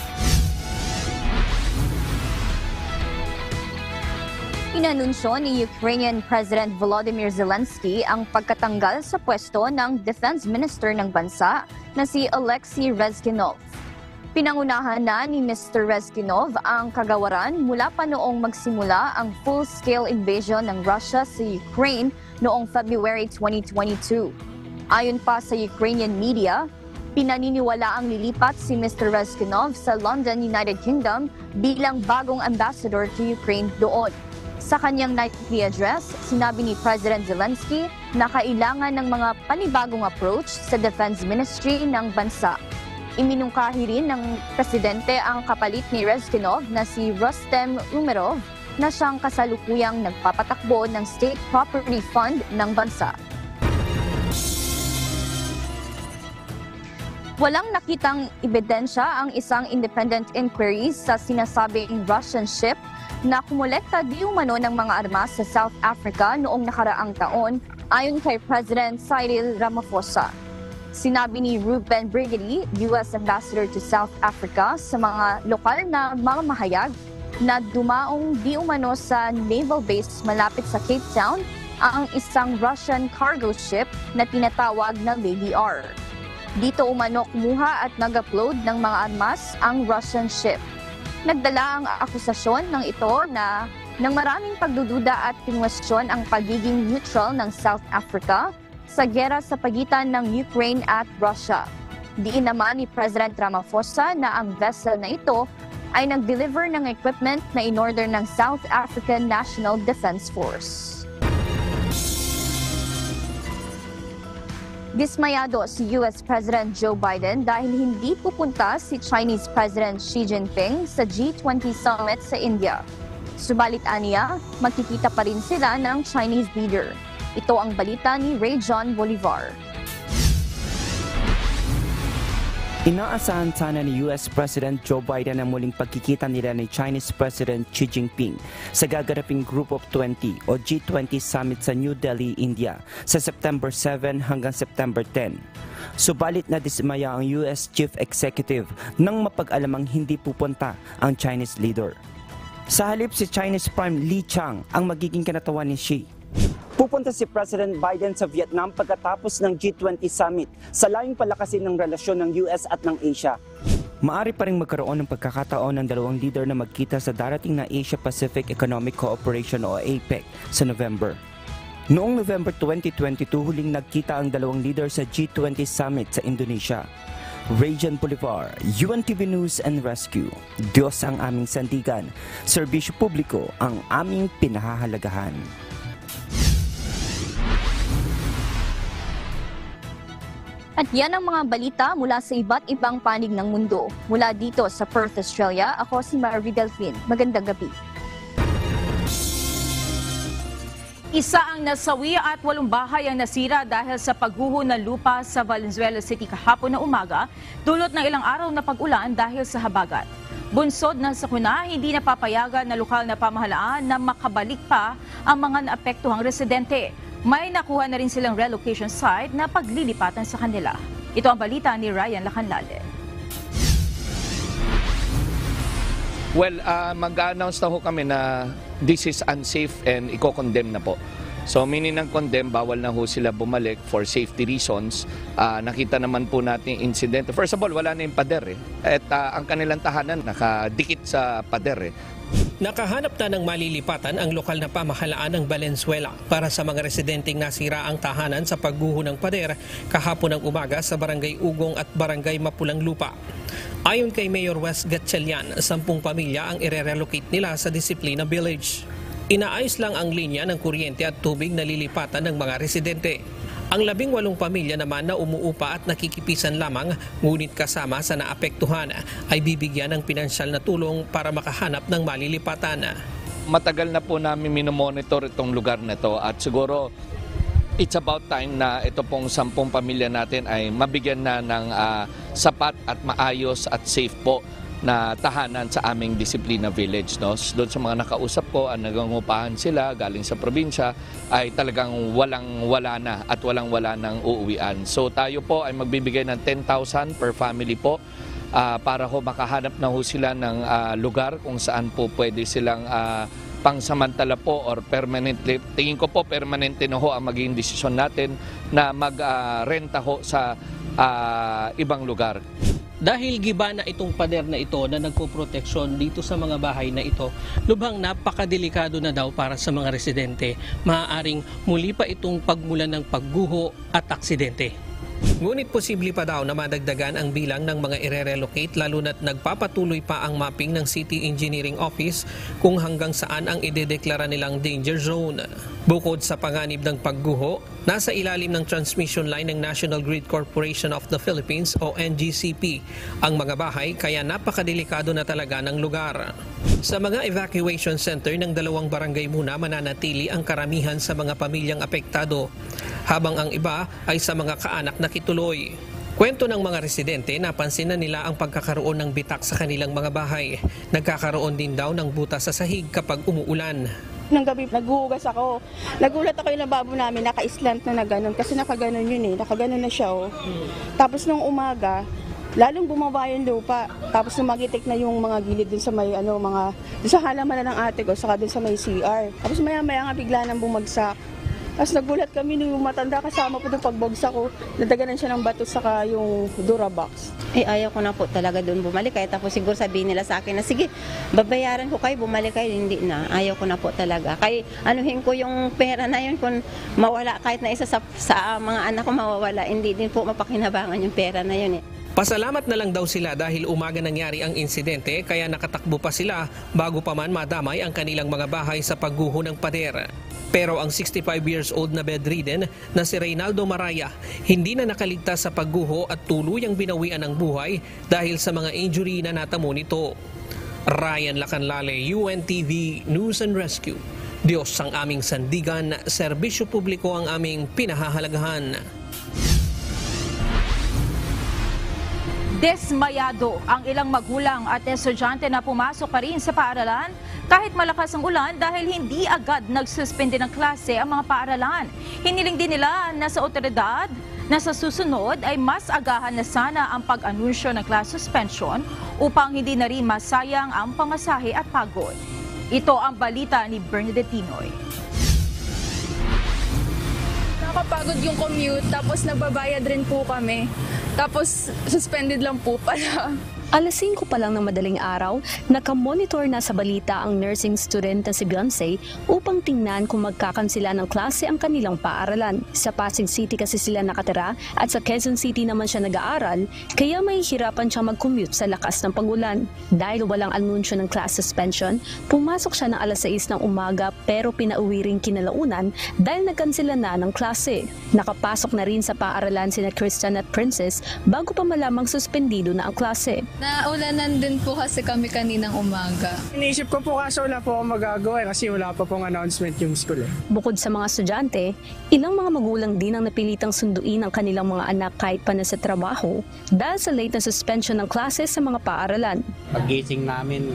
Inanunsyo ni Ukrainian President Volodymyr Zelensky ang pagkatanggal sa pwesto ng Defense Minister ng bansa na si Oleksiy Rezkinov. Pinangunahan na ni Mister Rezkinov ang kagawaran mula pa noong magsimula ang full-scale invasion ng Russia sa Ukraine noong February twenty twenty-two. Ayon pa sa Ukrainian media, pinaniniwala ang lilipat si Mister Rezkinov sa London, United Kingdom bilang bagong ambassador to Ukraine doon. Sa kanyang nightly address, sinabi ni President Zelensky na kailangan ng mga panibagong approach sa Defense Ministry ng bansa. Iminungkahi rin ng presidente ang kapalit ni Rezkinov na si Rustem Umerov na siyang kasalukuyang nagpapatakbo ng State Property Fund ng bansa. Walang nakitang ebidensya ang isang independent inquiry sa sinasabing Russian ship na kumolekta di umano ng mga armas sa South Africa noong nakaraang taon ayon kay President Cyril Ramaphosa. Sinabi ni Ruben Brigidi, U S Ambassador to South Africa, sa mga lokal na mamahayag na dumaong di umano sa naval base malapit sa Cape Town ang isang Russian cargo ship na tinatawag na Lady R. Dito umano kumuha at nag-upload ng mga armas ang Russian ship. Nagdala ang akusasyon ng ito na ng maraming pagdududa at kinwestiyon ang pagiging neutral ng South Africa sa giyera sa pagitan ng Ukraine at Russia. Diin naman ni President Ramaphosa na ang vessel na ito ay nag-deliver ng equipment na in-order ng South African National Defense Force. Dismayado si U S President Joe Biden dahil hindi pupunta si Chinese President Xi Jinping sa G twenty Summit sa India. Subalit aniya, magkikita pa rin sila ng Chinese leader. Ito ang balita ni Ray John Bolivar. Inaasahan sana ni U S President Joe Biden ang muling pagkikita nila ni Chinese President Xi Jinping sa gaganaping Group of twenty o G twenty Summit sa New Delhi, India sa September seven hanggang September ten. Subalit na dismaya ang U S Chief Executive nang mapag-alamang hindi pupunta ang Chinese leader. Sa halip si Chinese Prime Li Qiang ang magiging kinatawan ni Xi. Pupunta si President Biden sa Vietnam pagkatapos ng G twenty Summit sa layong palakasin ng relasyon ng U S at ng Asia. Maari pa rin magkaroon ng pagkakataon ng dalawang leader na magkita sa darating na Asia-Pacific Economic Cooperation o APEC sa November. Noong November twenty twenty-two, huling nagkita ang dalawang leader sa G twenty Summit sa Indonesia. Rajan Bolivar, U N T V News and Rescue. Diyos ang aming sandigan, serbisyo publiko ang aming pinahahalagahan. At yan ang mga balita mula sa iba't ibang panig ng mundo. Mula dito sa Perth, Australia, ako si Marie Delphine. Magandang gabi. Isa ang nasawi at walong bahay ang nasira dahil sa pagguho ng lupa sa Valenzuela City kahapon na umaga, dulot ng ilang araw na pag-ulan dahil sa habagat. Bunsod ng sakuna, hindi napapayagan na lokal na pamahalaan na makabalik pa ang mga naapektuhang residente. May nakuha na rin silang relocation site na paglilipatan sa kanila. Ito ang balita ni Ryan Lacanlale. Well, uh, mag-announce na ho kami na this is unsafe and i-condemn na po. So meaning ng condemn, bawal na ho sila bumalik for safety reasons. Uh, nakita naman po natin incident. First of all, wala na yung pader eh. At uh, ang kanilang tahanan nakadikit sa pader eh. Nakahanap na ng malilipatan ang lokal na pamahalaan ng Valenzuela para sa mga residenteng nasira ang tahanan sa pagguho ng pader kahapon ng umaga sa Barangay Ugong at Barangay Mapulang Lupa. Ayon kay Mayor Wes Gatchalian, sampung pamilya ang ire-relocate nila sa Disciplina Village. Inaayos lang ang linya ng kuryente at tubig na lilipatan ng mga residente. Ang labing walong pamilya naman na umuupa at nakikipisan lamang, ngunit kasama sa naapektuhan, ay bibigyan ng pinansyal na tulong para makahanap ng malilipatan. Matagal na po namin minomonitor itong lugar na ito at siguro it's about time na ito pong sampung pamilya natin ay mabigyan na ng uh, sapat at maayos at safe po na tahanan sa aming Disciplina Village. No? Doon sa mga nakausap ko, ang nagangupahan sila galing sa probinsya ay talagang walang-wala na at walang-wala ng uuwian. So tayo po ay magbibigay ng ten thousand per family po uh, para ho makahanap na ho sila ng uh, lugar kung saan po pwede silang uh, pangsamantala po or permanently. Tingin ko po permanente na ho ang magiging desisyon natin na mag-renta uh, ho sa uh, ibang lugar. Dahil giba na itong pader na ito na nagpoproteksyon dito sa mga bahay na ito, lubhang napakadelikado na daw para sa mga residente. Maaaring muli pa itong pagmulan ng pagguho at aksidente. Ngunit posible pa daw na madagdagan ang bilang ng mga ire-relocate lalo na't nagpapatuloy pa ang mapping ng City Engineering Office kung hanggang saan ang idedeklara nilang danger zone. Bukod sa panganib ng pagguho, nasa ilalim ng transmission line ng National Grid Corporation of the Philippines o N G C P ang mga bahay kaya napakadelikado na talaga ng lugar. Sa mga evacuation center ng dalawang barangay muna mananatili ang karamihan sa mga pamilyang apektado, habang ang iba ay sa mga kaanak na kituloy. Kwento ng mga residente, napansin na nila ang pagkakaroon ng bitak sa kanilang mga bahay. Nagkakaroon din daw ng butas sa sahig kapag umuulan. Nang gabi, naghuhugas ako. Nagulat ako yung lababo namin, naka-islant na na ganun. Kasi nakaganon yun eh, nakaganon na siya oh. Tapos nung umaga, lalong bumaba yung lupa. Tapos lumagitik na yung mga gilid dun sa may ano, mga, dun sa halaman na ng ate ko, saka dun sa may C R. Tapos maya-maya nga bigla nang bumagsak. Tapos nagulat kami nung matanda kasama po doon pagbagsak ko. Nadaganan siya ng bato saka yung Durabox. Eh ayaw ko na po talaga doon bumalik. Kaya tapos siguro sabihin nila sa akin na sige, babayaran ko kayo, bumalik kayo. Hindi na. Ayaw ko na po talaga. Kaya anuhin ko yung pera na yun kung mawala kahit na isa sa, sa mga anak ko mawawala. Hindi din po mapakinabangan yung pera na yun eh. Pasalamat na lang daw sila dahil umaga nangyari ang insidente kaya nakatakbo pa sila bago pa man madamay ang kanilang mga bahay sa pagguho ng pader. Pero ang sixty-five years old na bedridden na si Reynaldo Maraya hindi na nakaligtas sa pagguho at tuluyang binawian ng buhay dahil sa mga injury na natamo nito. Ryan Lacanlale, U N T V News and Rescue. Diyos ang aming sandigan, serbisyo publiko ang aming pinahahalagahan. Desmayado ang ilang magulang at estudyante na pumasok pa rin sa paaralan kahit malakas ang ulan dahil hindi agad nagsuspende ng klase ang mga paaralan. Hiniling din nila na sa otoridad na sa susunod ay mas agahan na sana ang pag-anunsyo ng class suspension upang hindi na rin masayang ang pamasahe at pagod. Ito ang balita ni Bernadette Tinoy. Nakakapagod yung commute, tapos nagbabayad rin po kami. Tapos suspended lang po pala. Alas singko pa lang ng madaling araw, nakamonitor na sa balita ang nursing student na si Beyonce upang tingnan kung magkakansila ng klase ang kanilang paaralan. Sa Pasig City kasi sila nakatira at sa Quezon City naman siya nag-aaral, kaya mahihirapan siyang mag-commute sa lakas ng pagulan. Dahil walang anunsyo ng class suspension, pumasok siya ng alas sais ng umaga pero pinauwi rin kinalaunan dahil nagkansila na ng klase. Nakapasok na rin sa paaralan sina Christian at Princess bago pa malamang suspendido na ang klase. Naulanan din po kasi kami kaninang umaga. Iniisip ko po kasi wala po akong magagawa kasi wala pa pong announcement yung school eh. Bukod sa mga estudyante, ilang mga magulang din ang napilitang sunduin ang kanilang mga anak kahit pa na sa trabaho dahil sa late na suspension ng klase sa mga paaralan. Paggising namin,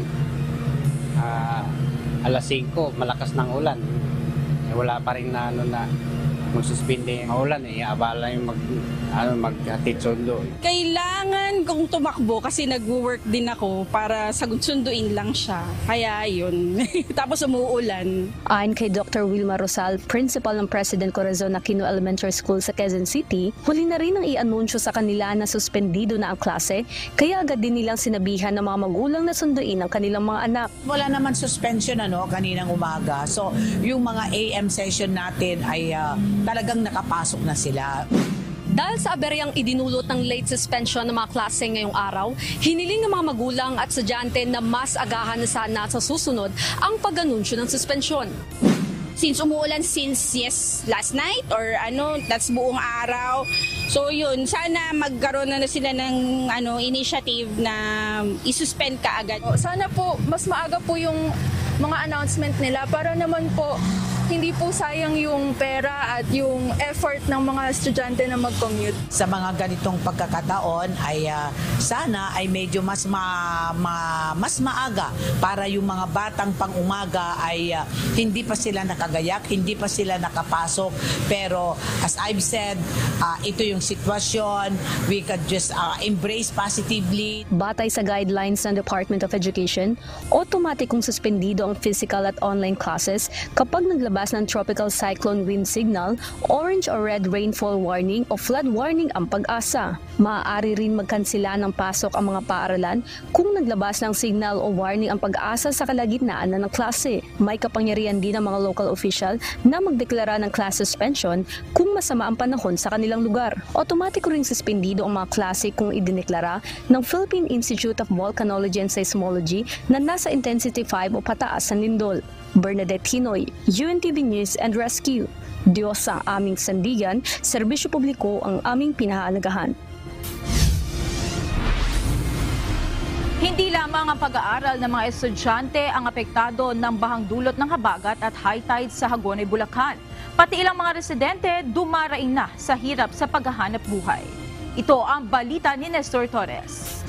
uh, alas singko, malakas ng ulan. Eh, wala pa rin na, ano, na magsuspinde yung ulan eh, abala yung mag, ano, maghatid sundo. Kailangan kong tumakbo kasi nag-work din ako para sunduin lang siya. Kaya yun. Tapos umuulan. Ayon kay Doctor Wilma Rosal, principal ng President Corazon Aquino Elementary School sa Quezon City, huli na rin ang i-anunsyo sa kanila na suspendido na ang klase, kaya agad din nilang sinabihan ng mga magulang na sunduin ang kanilang mga anak. Wala naman suspension ano kaninang umaga. So yung mga A M session natin ay uh, talagang nakapasok na sila. Dahil sa aberyang idinulot ng late suspension ng mga klase ngayong araw, hiniling ng mga magulang at estudyante na mas agahan na sana sa susunod ang pag-anunsyo ng suspensyon. Since umuulan since yes last night or ano, that's buong araw. So yun, sana magkaroon na, na sila ng ano initiative na i-suspend ka agad. Sana po mas maaga po yung mga announcement nila para naman po hindi po sayang yung pera at yung effort ng mga estudyante na mag-commute. Sa mga ganitong pagkakataon ay uh, sana ay medyo mas ma, ma, mas maaga para yung mga batang pang-umaga ay uh, hindi pa sila nakagayak, hindi pa sila nakapasok. Pero as I've said, uh, ito yung sitwasyon, we could just uh, embrace positively. Batay sa guidelines ng Department of Education, automatikong suspendido ang physical at online classes kapag naglabas ng tropical cyclone wind signal, orange or red rainfall warning o flood warning ang pag-asa. Maaari rin magkansela ng pasok ang mga paaralan kung naglabas ng signal o warning ang pag-asa sa kalagitnaan na ng klase. May kapangyarihan din ang mga local official na magdeklara ng class suspension kung masama ang panahon sa kanilang lugar. Automatiko ring suspendido ang mga klase kung idineklara ng Philippine Institute of Volcanology and Seismology na nasa intensity five o pataas ang lindol. Bernadette Hinoy, U N T V News and Rescue. Diyos ang aming sandigan, serbisyo publiko ang aming pinahahalagahan. Hindi lamang ang pag-aaral ng mga estudyante ang apektado ng bahang dulot ng habagat at high tide sa Hagonoy, Bulacan. Pati ilang mga residente dumaraing na sa hirap sa paghahanap buhay. Ito ang balita ni Nestor Torres.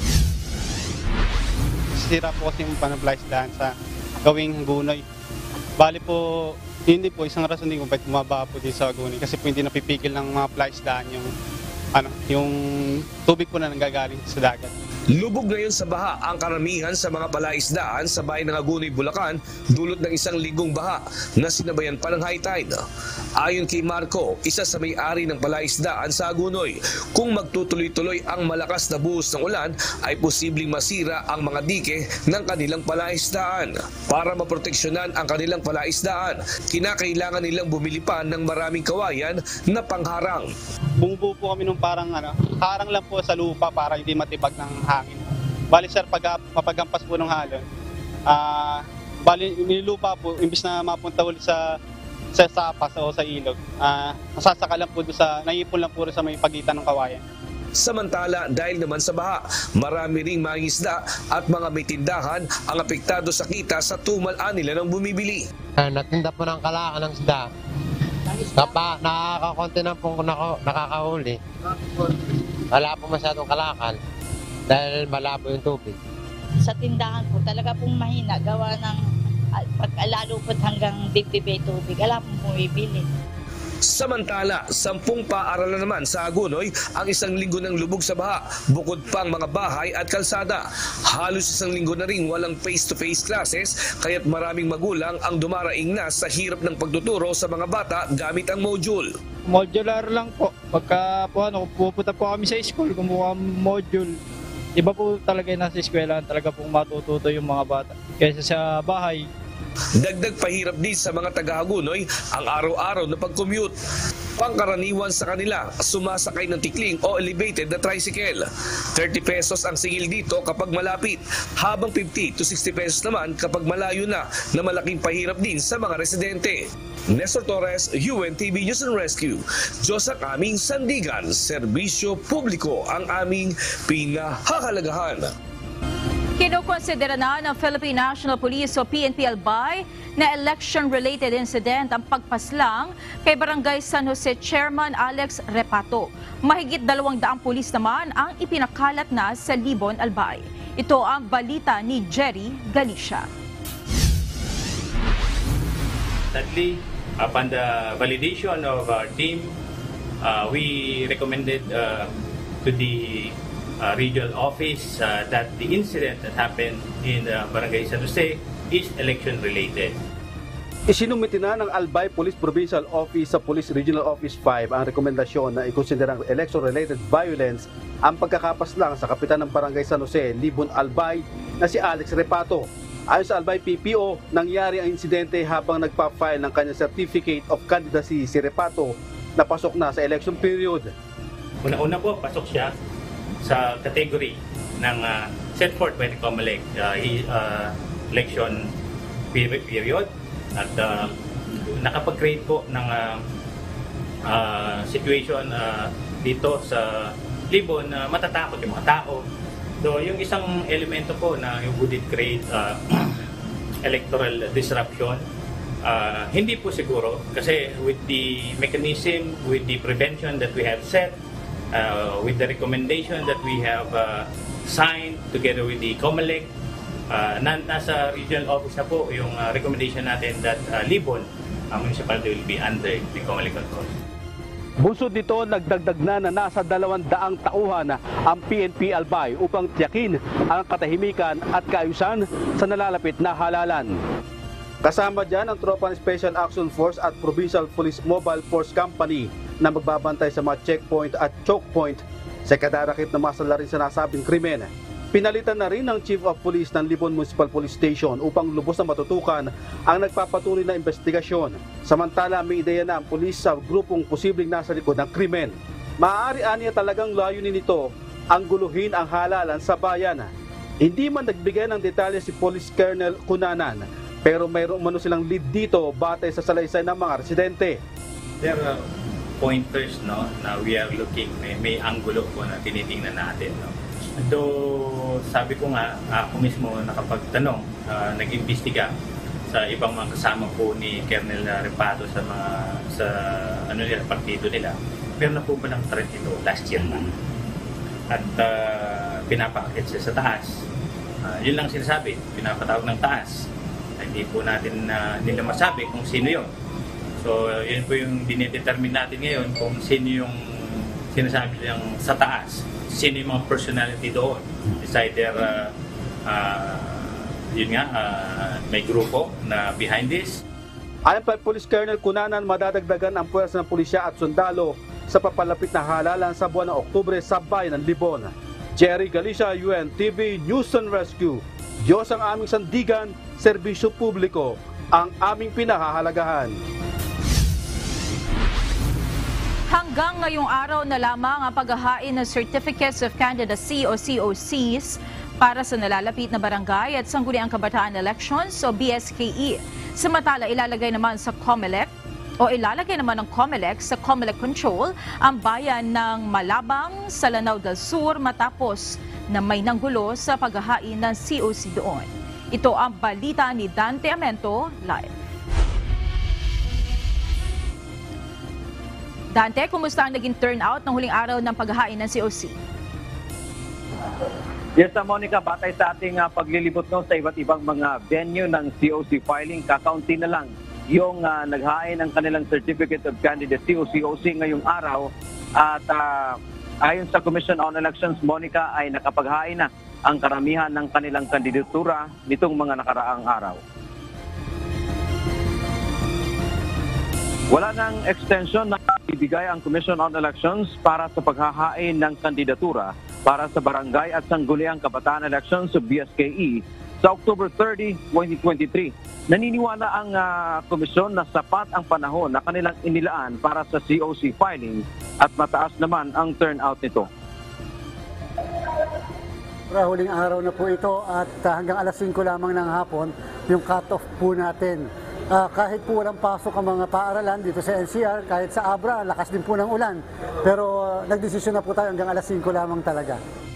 Sira po kasi yung panablaisdahan sa gawing Hagonoy. Bali po, hindi po isang rason din kung bakit bumaba po dito sa Hagonoy kasi po hindi napipigil ng mga flash-daan yung, ano, yung tubig po na nanggagaling sa dagat. Lubog ngayon sa baha ang karamihan sa mga palaisdaan sa bayan ng Hagonoy, Bulacan dulot ng isang linggong baha na sinabayan pa ng high tide. Ayon kay Marco, isa sa may-ari ng palaisdaan sa Hagonoy, kung magtutuloy-tuloy ang malakas na buhos ng ulan ay posibleng masira ang mga dike ng kanilang palaisdaan. Para maproteksyonan ang kanilang palaisdaan, kinakailangan nilang bumili pa ng maraming kawayan na pangharang. Bumubuo po kami nung parang ano, harang lang po sa lupa para hindi matibag ng hangin. Bali sir, pag mapagampas po ng halon, uh, bali nilupa po, imbis na mapunta ulit sa sa sapas o sa ilog, uh, nasasaka lang po doon sa, naipon lang po sa may pagitan ng kawayan. Samantala, dahil naman sa baha, marami ring mga isda at mga may tindahan ang apektado sa kita sa tumalaan nila ng bumibili. Uh, natinda po ng kalakan ng isda. Kapa, nakakakonti na pong nakakahuli. Wala po masyadong kalakal dahil malabo yung tubig. Sa tindahan po, talaga pong mahina. Gawa ng pag lalo po't hanggang bibibay tubig. Wala pong bumibili. Samantala, sampung paaralan naman sa Hagonoy ang isang linggo ng lubog sa baha, bukod pang mga bahay at kalsada. Halos isang linggo na rin walang face-to-face classes, kaya't maraming magulang ang dumaraing na sa hirap ng pagtuturo sa mga bata gamit ang module. Modular lang po. Pagka po ano, pupunta po kami sa school, kumuha module. Iba po talaga yung nasa eskwelahan, talaga pong matututo yung mga bata. Kaysa sa bahay. Dagdag pahirap din sa mga taga-Hagonoy ang araw-araw na pag-commute. Pangkaraniwan sa kanila, sumasakay ng tikling o elevated na tricycle. thirty pesos ang singil dito kapag malapit, habang fifty to sixty pesos naman kapag malayo na, na malaking pahirap din sa mga residente. Nestor Torres, U N T V News and Rescue. Diyos ang aming sandigan, serbisyo publiko ang aming pinahahalagahan. Kinukonsidera na ng Philippine National Police o P N P Albay na election-related incident ang pagpaslang kay Barangay San Jose Chairman Alex Repato. Mahigit dalawang daang pulis naman ang ipinakalat na sa Libon, Albay. Ito ang balita ni Jerry Galicia. Sadly, Upon the validation of our team, uh, we recommended uh, to the uh, regional office uh, that the incident that happened in uh, Barangay San Jose is election-related. Isinumiti na ng Albay Police Provincial Office sa Police Regional Office five ang rekomendasyon na ikonsiderang election-related violence ang pagkakapaslang sa kapitan ng Barangay San Jose, Libon, Albay na si Alex Repato. Ayon sa Albay P P O, nangyari ang insidente habang nagpa-file ng kanyang Certificate of Candidacy si Repato na pasok na sa election period. Una-una po, pasok siya sa category ng uh, set forth by the COMELEC uh, uh, election period at uh, nakapag-create po ng uh, uh, situation uh, dito sa Libon na uh, matatakot yung mga tao. So, yung isang elemento po na would it create uh, electoral disruption, uh, hindi po siguro kasi with the mechanism, with the prevention that we have set, uh, with the recommendation that we have uh, signed together with the COMELEC, uh, na, nasa regional office na po yung uh, recommendation natin that uh, Libon, uh, municipality will be under the COMELEC control. Bunsod nito, nagdagdag na na nasa dalawang daang tauhan ang P N P Albay upang tiyakin ang katahimikan at kaayusan sa nalalapit na halalan. Kasama dyan ang Tropa ng Special Action Force at Provincial Police Mobile Force Company na magbabantay sa mga checkpoint at choke point sa kadarakit na masala rin sa nasabing krimen. Pinalitan na rin ng Chief of Police ng Libon Municipal Police Station upang lubos na matutukan ang nagpapatuloy na investigasyon. Samantala, may ideya na ang pulis sa grupong posibleng nasa likod ng krimen. Maaari aniya talagang layunin nito ang guluhin ang halalan sa bayan. Hindi man nagbigay ng detalye si Police Colonel Cunanan, pero mayroong umano silang lead dito batay sa salaysay ng mga residente. There are pointers, no, na we are looking, may, may angulo po na tinitingnan natin, no. So, sabi ko nga, ako mismo nakapagtanong, uh, nag-imbestiga sa ibang mga kasama po ni Colonel Repato sa mga sa ano nila, partido nila. Pero na po ba ng threat ito last year na? At uh, pinapakit siya sa taas. Uh, yun lang sinasabi, pinapatawag ng taas. Hindi po natin uh, nila masabi kung sino yun. So, yun po yung dinedetermine natin ngayon kung sino yung sinasabi nilang sa taas. Sino yung mga personality doon. It's either, uh, uh, yun nga, uh, may grupo na behind this. Ayon pa Police Colonel Cunanan, madadagdagan ang puwersa ng pulisya at sundalo sa papalapit na halalan sa buwan ng Oktubre sa bayan ng Libon. Jerry Galicia, U N T V News and Rescue. Diyos ang aming sandigan, serbisyo publiko ang aming pinahahalagahan. Hanggang ngayong araw na lamang ang paghahain ng Certificates of Candidacy o C O Cs para sa nalalapit na barangay at sangguniang kabataan elections o B S K E. Samantala, ilalagay naman sa COMELEC o ilalagay naman ng COMELEC sa COMELEC control ang bayan ng Malabang sa Lanao del Sur matapos na may nanggulo sa paghahain ng C O C doon. Ito ang balita ni Dante Amento live. Dante, kumusta ang naging turnout ng huling araw ng paghahain ng C O C? Yes, Monica, batay sa ating uh, paglilibot no, sa iba't ibang mga venue ng C O C filing, kakaunti na lang yung uh, naghain ng kanilang Certificate of Candidacy o C O C ngayong araw. At uh, ayon sa Commission on Elections, Monica, ay nakapaghain na ang karamihan ng kanilang kandidatura nitong mga nakaraang araw. Wala nang extension na ibigay ang Commission on Elections para sa paghahain ng kandidatura para sa barangay at sangguniang kabataan elections sa B S K E sa October thirtieth, twenty twenty-three. Naniniwala ang uh, komisyon na sapat ang panahon na kanilang inilaan para sa C O C filing at mataas naman ang turnout nito. Huling araw na po ito at uh, hanggang alas singko lamang ng hapon yung cut-off po natin. Uh, kahit po walang pasok ang mga paaralan dito sa N C R, kahit sa Abra, lakas din po ng ulan. Pero uh, nagdesisyon na po tayo hanggang alas singko lamang talaga.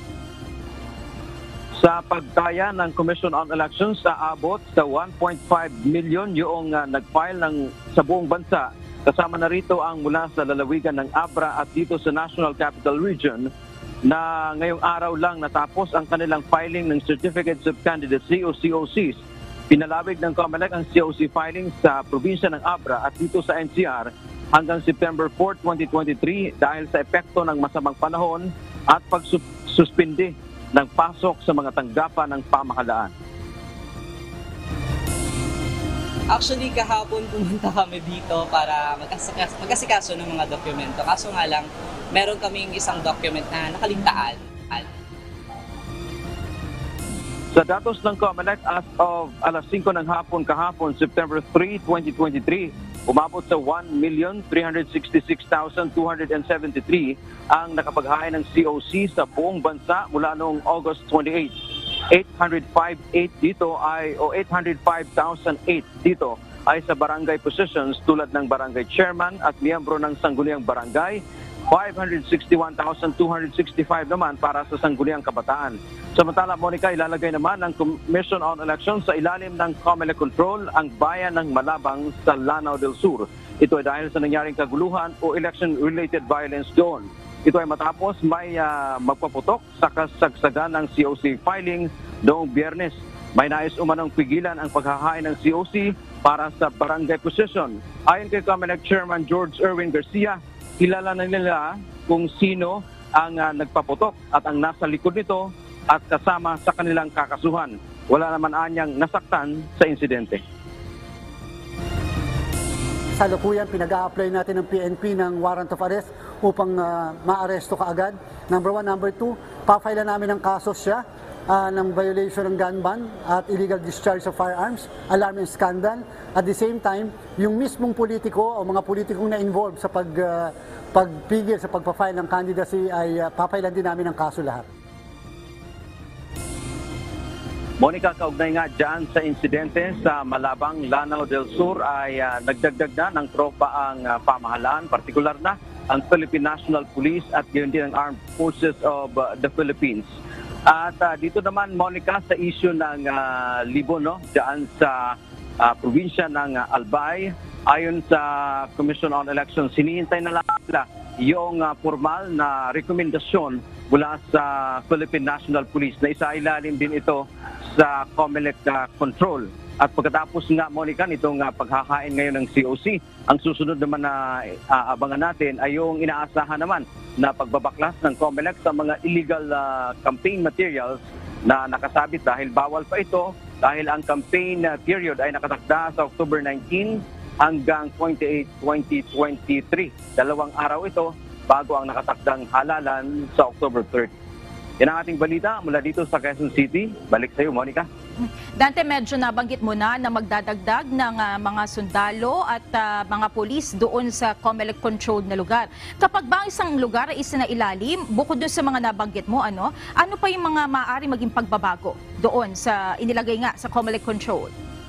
Sa pagtaya ng Commission on Elections, aabot sa one point five million yung uh, nag-file ng, sa buong bansa. Kasama na rito ang mula sa lalawigan ng Abra at dito sa National Capital Region na ngayong araw lang natapos ang kanilang filing ng Certificates of Candidacy o C O Cs. Pinalawig ng COMELEC ang C O C filing sa probinsya ng Abra at dito sa N C R hanggang September fourth, twenty twenty-three dahil sa epekto ng masamang panahon at pagsuspindi ng pasok sa mga tanggapan ng pamahalaan. Actually, kahapon pumunta kami dito para magkasikas- magkasikaso ng mga dokumento. Kaso nga lang, meron kaming isang document na nakaligtaan. Sa datos ng COMELEC as of alas singko ng hapon kahapon, September third, twenty twenty-three, umabot sa one million three hundred sixty-six thousand two hundred seventy-three ang nakapaghain ng C O C sa buong bansa mula noong August twenty-eighth. eight hundred five thousand eight dito ay o eight hundred five thousand eight dito ay sa barangay positions tulad ng barangay chairman at miyembro ng sangguniang barangay. five hundred sixty-one thousand two hundred sixty-five naman para sa sangguniang kabataan. Samantala, Monica, ilalagay naman ng Commission on Elections sa ilalim ng COMELEC control ang bayan ng Malabang sa Lanao del Sur. Ito ay dahil sa nangyaring kaguluhan o election-related violence doon. Ito ay matapos may uh, magpaputok sa kasagsagan ng C O C filing noong Biyernes. May nais umanong pigilan ang paghahain ng C O C para sa barangay position. Ayon kay COMELEC Chairman George Erwin Garcia, kilala na nila kung sino ang uh, nagpaputok at ang nasa likod nito at kasama sa kanilang kakasuhan. Wala naman anyang nasaktan sa insidente. Sa lukuyan, pinag-a-apply natin ng P N P ng warrant of arrest upang uh, maaresto kaagad. Number one. Number two, pa-file namin ng kaso siya uh, ng violation ng gun ban at illegal discharge of firearms, alarm and scandal. At the same time, yung mismong politiko o mga politikong na-involve sa pag, uh, pagpigil sa pagpa-file ng candidacy ay uh, pa-file din namin ng kaso lahat. Monica, kaugnay nga dyan sa insidente sa Malabang, Lanao del Sur ay uh, nagdagdag na ng tropa ang uh, pamahalaan, partikular na ang Philippine National Police at gayon din ang Armed Forces of uh, the Philippines. At uh, dito naman, Monica, sa issue ng uh, Libon, no, dyan sa uh, probinsya ng uh, Albay, ayon sa Commission on Elections, hinihintay na lang nila yung uh, formal na rekomendasyon mula sa Philippine National Police na isailalim din ito sa COMELEC uh, control. At pagkatapos nga, Monica, itong uh, paghahain ngayon ng C O C, ang susunod naman na uh, abangan natin ay yung inaasahan naman na pagbabaklas ng COMELEC sa mga illegal uh, campaign materials na nakasabit dahil bawal pa ito dahil ang campaign uh, period ay nakatakda sa October nineteenth hanggang twenty-eighth, twenty twenty-three. Dalawang araw ito bago ang nakatakdang halalan sa October third. Yan ang ating balita mula dito sa Quezon City. Balik sa iyo, Monica. Dante, medyo nabanggit mo na na magdadagdag ng uh, mga sundalo at uh, mga polis doon sa COMELEC controlled na lugar. Kapag ba isang lugar ay isinailalim, bukod doon sa mga nabanggit mo, ano, ano pa yung mga maaari maging pagbabago doon sa inilagay nga sa COMELEC control?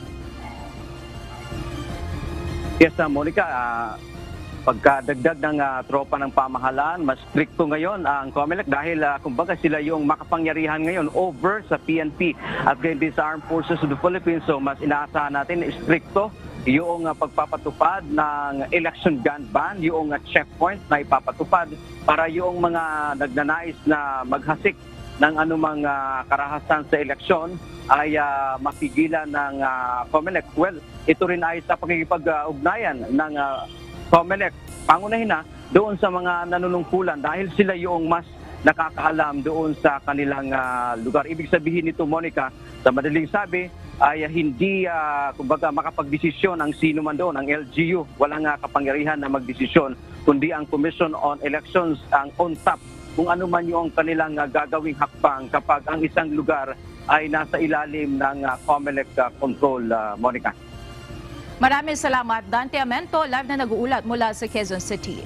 Yes, uh, Monica, uh, pagkadagdag ng uh, tropa ng pamahalaan, mas stricto ngayon ang COMELEC dahil uh, kumbaga sila yung makapangyarihan ngayon over sa P N P at gayon din sa Armed Forces of the Philippines. So mas inaasahan natin stricto yung uh, pagpapatupad ng election gun ban, yung uh, checkpoint na ipapatupad para yung mga nagnanais na maghasik ng anumang uh, karahasan sa eleksyon ay uh, mapigilan ng uh, COMELEC. Well, ito rin ay sa pakikipag-ugnayan ng uh, COMELEC, pangunahin na doon sa mga nanunungkulan dahil sila yung mas nakakaalam doon sa kanilang uh, lugar. Ibig sabihin nito, Monica, sa madaling sabi, ay hindi uh, kumbaga makapagdesisyon ang sino man doon, ang L G U. Walang uh, kapangyarihan na magdesisyon, kundi ang Commission on Elections ang on top kung ano man yung kanilang uh, gagawing hakbang kapag ang isang lugar ay nasa ilalim ng uh, COMELEC uh, control, uh, Monica. Maraming salamat, Dante Amento, live na nag-uulat mula sa Quezon City.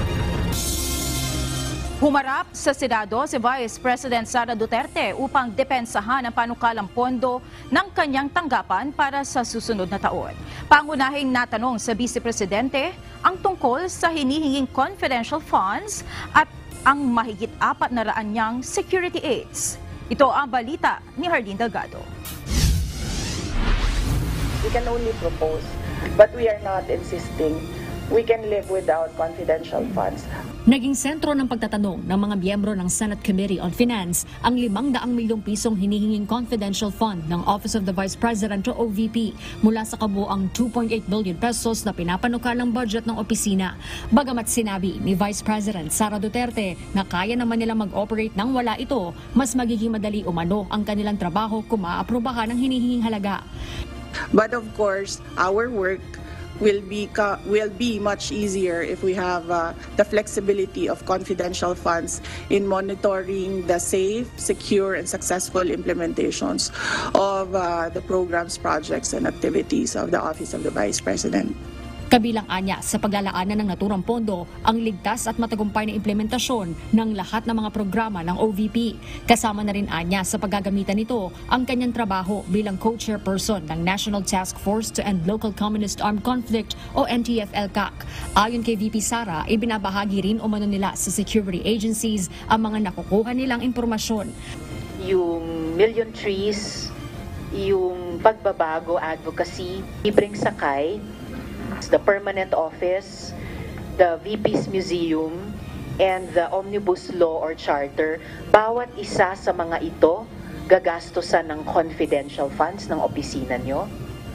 Humarap sa Senado si Vice President Sara Duterte upang depensahan ang panukalang pondo ng kanyang tanggapan para sa susunod na taon. Pangunahing natanong sa Vice Presidente ang tungkol sa hinihinging confidential funds at ang mahigit apat na raan niyang security aids. Ito ang balita ni Hardin Delgado. We can only propose, but we are not insisting we can live without confidential funds. Naging sentro ng pagtatanong ng mga miyembro ng Senate Committee on Finance ang limang daang milyong pisong hinihinging confidential fund ng Office of the Vice President o O V P mula sa kabuang two point eight billion pesos na pinapanukalang budget ng opisina. Bagamat sinabi ni Vice President Sara Duterte na kaya naman nila mag-operate nang wala ito, mas magiging madali umano ang kanilang trabaho kung maaprubahan ang hinihinging halaga. But of course, our work will be will be much easier if we have uh, the flexibility of confidential funds in monitoring the safe, secure, and successful implementations of uh, the programs, projects, and activities of the Office of the Vice President. Kabilang anya sa paglalaanan ng naturang pondo ang ligtas at matagumpay na implementasyon ng lahat ng mga programa ng O V P. Kasama na rin anya sa paggagamitan nito ang kanyang trabaho bilang co-chairperson ng National Task Force to End Local Communist Armed Conflict o N T F L C A C. Ayon kay V P Sara, ibinabahagi rin umano nila sa security agencies ang mga nakukuha nilang impormasyon. Yung million trees, yung pagbabago, advocacy, libreng sakay, the permanent office, the V P's museum, and the omnibus law or charter, bawat isa sa mga ito gagastusan ng confidential funds ng opisina nyo?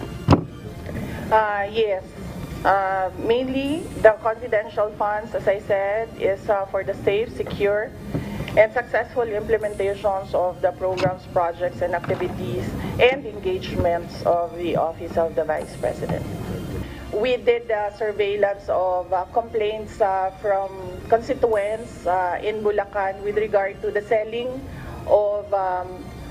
Uh, yes. Uh, mainly, the confidential funds, as I said, is uh, for the safe, secure, and successful implementations of the programs, projects, and activities and engagements of the Office of the Vice President. We did uh, surveillance of uh, complaints uh, from constituents uh, in Bulacan with regard to the selling of um,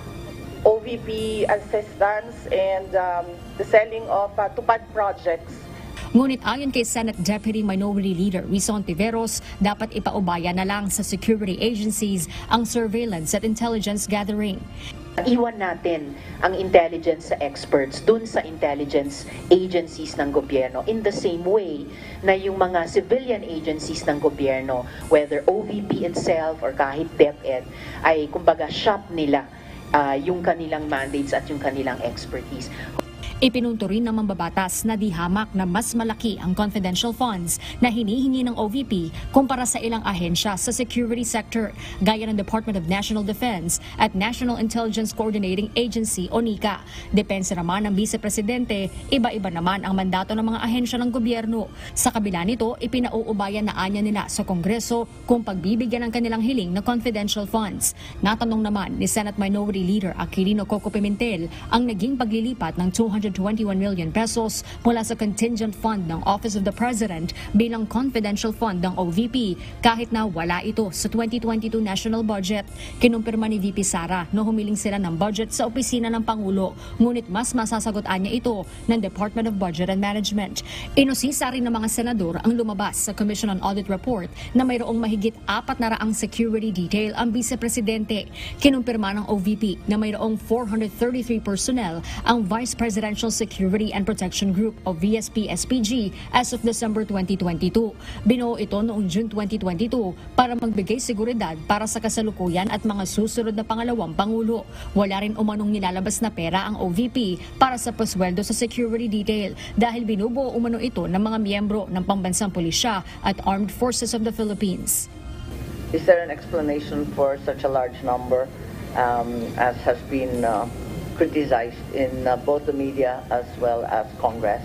O V P assistance and um, the selling of uh, tupad projects. Ngunit ayon kay Senate Deputy Minority Leader Wison Tiveros, dapat ipaubaya na lang sa security agencies ang surveillance at intelligence gathering. Iwan natin ang intelligence sa experts dun sa intelligence agencies ng gobyerno in the same way na yung mga civilian agencies ng gobyerno, whether O V P itself or kahit DepEd, ay kumbaga shop nila uh, yung kanilang mandates at yung kanilang expertise. Ipinunto rin ng mambabatas na di hamak na mas malaki ang confidential funds na hinihingi ng O V P kumpara sa ilang ahensya sa security sector gaya ng Department of National Defense at National Intelligence Coordinating Agency o NICA. Depensa naman ng Vice Presidente, iba-iba naman ang mandato ng mga ahensya ng gobyerno. Sa kabila nito, ipinauubayan na anya nila sa Kongreso kung pagbibigyan ng kanilang hiling na confidential funds. Natanong naman ni Senate Minority Leader Aquilino Coco Pimentel ang naging paglilipat ng two hundred twenty-one million pesos mula sa contingent fund ng Office of the President bilang confidential fund ng O V P kahit na wala ito sa twenty twenty-two national budget. Kinumpirma ni V P Sara na humiling sila ng budget sa opisina ng Pangulo, ngunit mas masasagot-an niya ito ng Department of Budget and Management. Inusisa rin ng mga senador ang lumabas sa Commission on Audit Report na mayroong mahigit apat na raang security detail ang Vice Presidente. Kinumpirma ng O V P na mayroong four hundred thirty-three personnel ang Vice Presidential Security and Protection Group o V S P S P G as of December twenty twenty-two. Binuo ito noong June twenty twenty-two para magbigay seguridad para sa kasalukuyan at mga susunod na pangalawang Pangulo. Wala rin umanong nilalabas na pera ang O V P para sa pasweldo sa security detail dahil binubuo umano ito ng mga miyembro ng Pambansang Pulisya at Armed Forces of the Philippines. Is there an explanation for such a large number um, as has been uh, criticized in uh, both the media as well as Congress?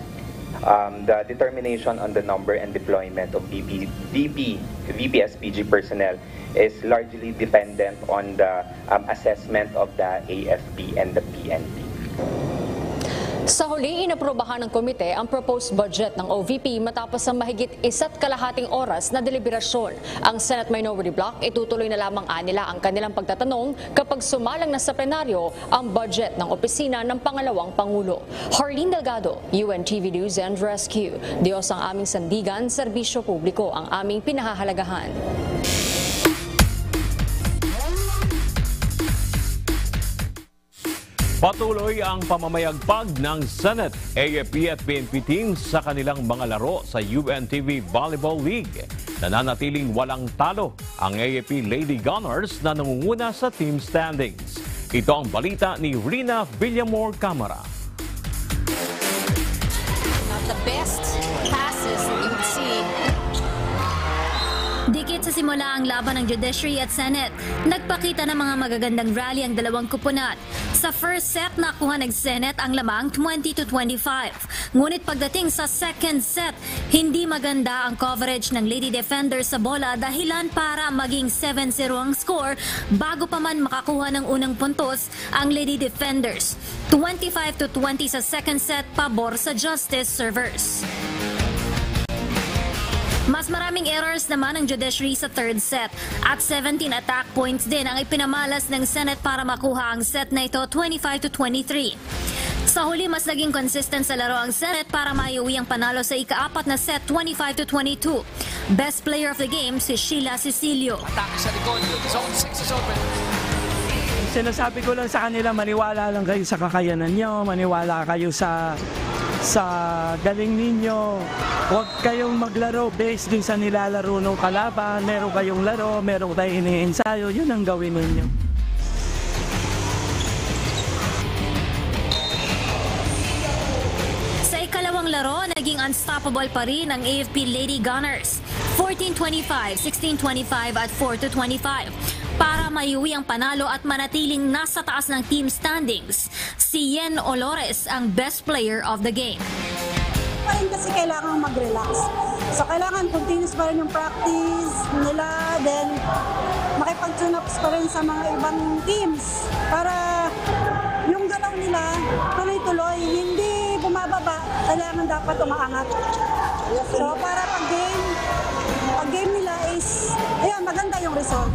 Um, the determination on the number and deployment of V P, V P, V P S P G personnel is largely dependent on the um, assessment of the A F P and the P N P. Sa huli, inaprubahan ng komite ang proposed budget ng O V P matapos ang mahigit isa't kalahating oras na deliberasyon. Ang Senate Minority Bloc itutuloy na lamang anila ang kanilang pagtatanong kapag sumalang na sa plenaryo ang budget ng opisina ng pangalawang Pangulo. Harleen Delgado, U N T V News and Rescue. Diyos ang aming sandigan, serbisyo publiko ang aming pinahahalagahan. Patuloy ang pamamayagpag ng Senate, A F P at P N P teams sa kanilang mga laro sa U N T V Volleyball League. Nananatiling walang talo ang A F P Lady Gunners na nangunguna sa team standings. Ito ang balita ni Rina Villamor Camara. The best passes that you would see simula ang laban ng Judiciary at Senate, nagpakita ng mga magagandang rally ang dalawang kuponat. Sa first set, nakuha ng Senate ang lamang twenty to twenty-five. Ngunit pagdating sa second set, hindi maganda ang coverage ng Lady Defenders sa bola dahilan para maging seven zero ang score bago pa man makakuha ng unang puntos ang Lady Defenders. twenty-five to twenty sa second set, pabor sa Justice servers. Mas maraming errors naman ang Judiciary sa third set at seventeen attack points din ang ipinamalas ng Senate para makuha ang set na ito twenty-five to twenty-three. Sa huli, mas naging consistent sa laro ang Senate para maiuwi ang panalo sa ikaapat na set twenty-five to twenty-two. Best player of the game si Sheila Cecilio. Atake sa likod, zone six is open. Sinasabi ko lang sa kanila, maniwala lang kayo sa kakayanan nyo, maniwala kayo sa sa galing ninyo. Huwag kayong maglaro based dun sa nilalaro ng kalaban. Meron kayong laro, meron tayong iniensayo, yun ang gawin ninyo. Sa ikalawang laro, naging unstoppable pa rin ang A F P Lady Gunners. fourteen twenty-five, sixteen twenty-five at four to twenty-five. Para maiuwi ang panalo at manatiling nasa taas ng team standings, si Yen Olores ang best player of the game. Pa rin kasi kailangan mag-relax. So kailangan continuous pa rin yung practice nila, then makipag-tune-ups pa rin sa mga ibang teams para yung galaw nila tuloy-tuloy, hindi bumababa, kailangan dapat umaangat. So para pag-game, pag-game nila is, ayan, maganda yung result.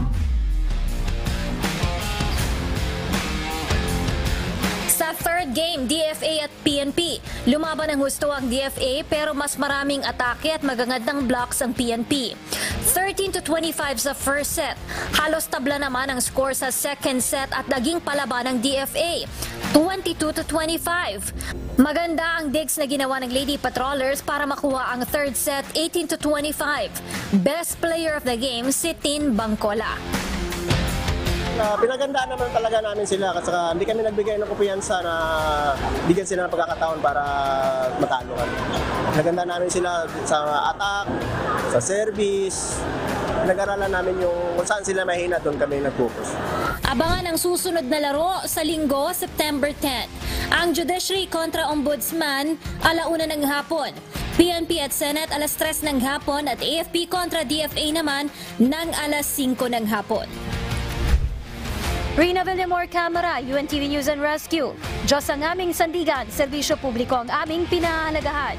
Sa third game, D F A at P N P. Lumaban ng husto ang D F A pero mas maraming atake at magagandang blocks ang P N P. thirteen to twenty-five sa first set. Halos tabla naman ang score sa second set at naging palaban ng D F A. twenty-two to twenty-five. Maganda ang digs na ginawa ng Lady Patrollers para makuha ang third set eighteen to twenty-five. Best player of the game si Tin Bangkola. Uh, pinagandaan naman talaga namin sila kasi uh, hindi kami nagbigay ng kumpiyansa na bigyan sila ng pagkakataon para matalo kami. Pinagandaan namin sila sa attack, sa service. Pinag-aralan namin yung kung saan sila mahina, doon kami nag-focus. Abangan ang susunod na laro sa linggo, September tenth. Ang Judiciary kontra Ombudsman, alauna ng hapon. P N P at Senate, alas tres ng hapon at A F P kontra D F A naman ng alas singko ng hapon. Rina Villamor, Camera, U N T V News and Rescue. Diyos ang aming sandigan, serbisyo publiko ang aming pinahalagahan.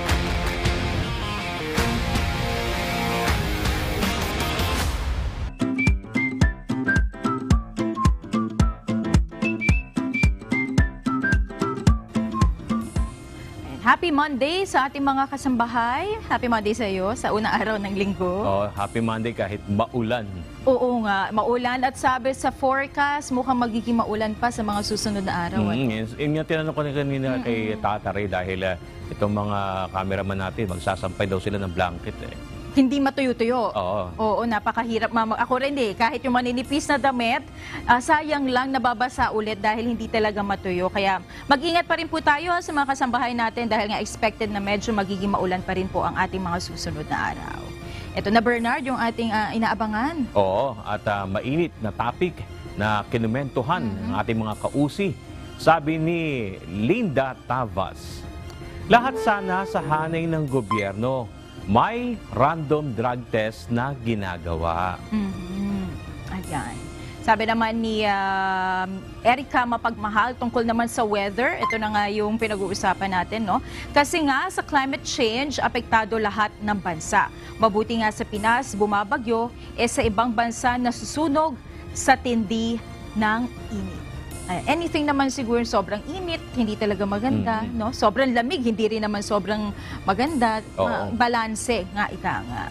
Happy Monday sa ating mga kasambahay. Happy Monday sa iyo sa unang araw ng linggo. Oh, happy Monday kahit maulan. Oo nga, maulan at sabi sa forecast mukhang magiging maulan pa sa mga susunod na araw. Mm, yun, yun yung tinanong ko kanina mm-hmm. kay Tata Ray dahil uh, itong mga cameraman natin magsasampay daw sila ng blanket eh. Hindi matuyo-tuyo. Oo. Oo, napakahirap. Ako rin eh, kahit yung maninipis na damit, uh, sayang lang nababasa ulit dahil hindi talaga matuyo. Kaya mag-ingat pa rin po tayo sa mga kasambahay natin dahil nga expected na medyo magiging maulan pa rin po ang ating mga susunod na araw. Ito na Bernard, yung ating uh, inaabangan. Oo, at uh, mainit na topic na kinumentuhan mm-hmm. ng ating mga kausi. Sabi ni Linda Tavas, lahat sana sa hanay ng gobyerno may random drug test na ginagawa. Mm-hmm. Ayan. Sabi naman ni uh, Erica Mapagmahal tungkol naman sa weather, ito na nga yung pinag-uusapan natin, no? Kasi nga sa climate change, apektado lahat ng bansa. Mabuti nga sa Pinas, bumabagyo, eh sa ibang bansa nasusunog sa tindi ng init. Uh, anything naman siguro sobrang init, hindi talaga maganda, mm-hmm. no? Sobrang lamig, hindi rin naman sobrang maganda. Uh, balanse nga, ika nga.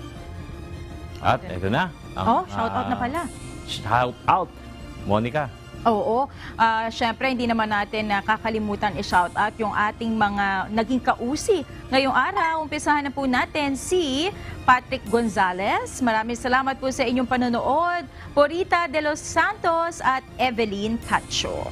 At ito na. Ang, oh, shout out uh, na pala. Shout out, Monica. Oo. Uh, Siyempre, hindi naman natin nakakalimutan i-shout out yung ating mga naging kausi. Ngayong araw, umpisahan na po natin si Patrick Gonzalez. Maraming salamat po sa inyong panonood. Porita de los Santos at Evelyn Cacho.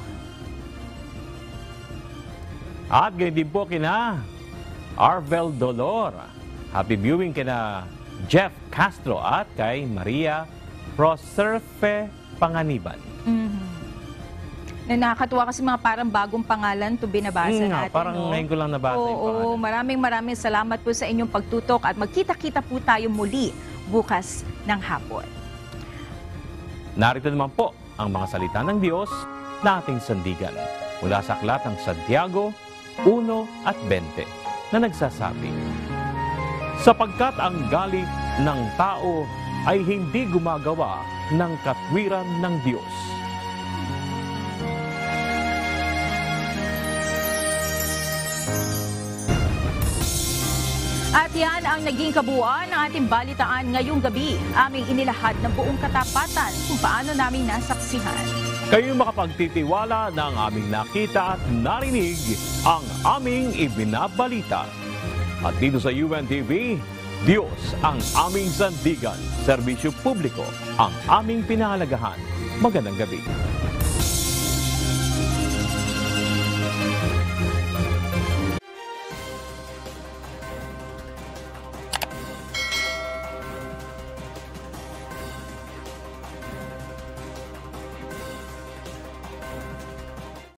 At ganyan din po kina Arvel Dolor. Happy viewing kina Jeff Castro at kay Maria Proserfe Panganiban. Mhm. Na nakakatuwa kasi mga parang bagong pangalan to binabasa Mm, nga, natin. parang no? ngayon ko lang nabasa yung Oo, pangalan. maraming maraming salamat po sa inyong pagtutok at magkita-kita po tayo muli bukas ng hapon. Narito naman po ang mga salita ng Diyos na ating sandigan mula sa aklat ng Santiago one at twenty na nagsasabi, sapagkat ang galit ng tao ay hindi gumagawa ng katwiran ng Diyos. At yan ang naging kabuuan ng ating balitaan ngayong gabi. Aming inilahad ng buong katapatan kung paano namin nasaksihan. Kayo makapagtitiwala ng aming nakita at narinig ang aming ibinabalita. At dito sa U N T V, Diyos ang aming sandigan, serbisyo publiko ang aming pinahalagahan. Magandang gabi.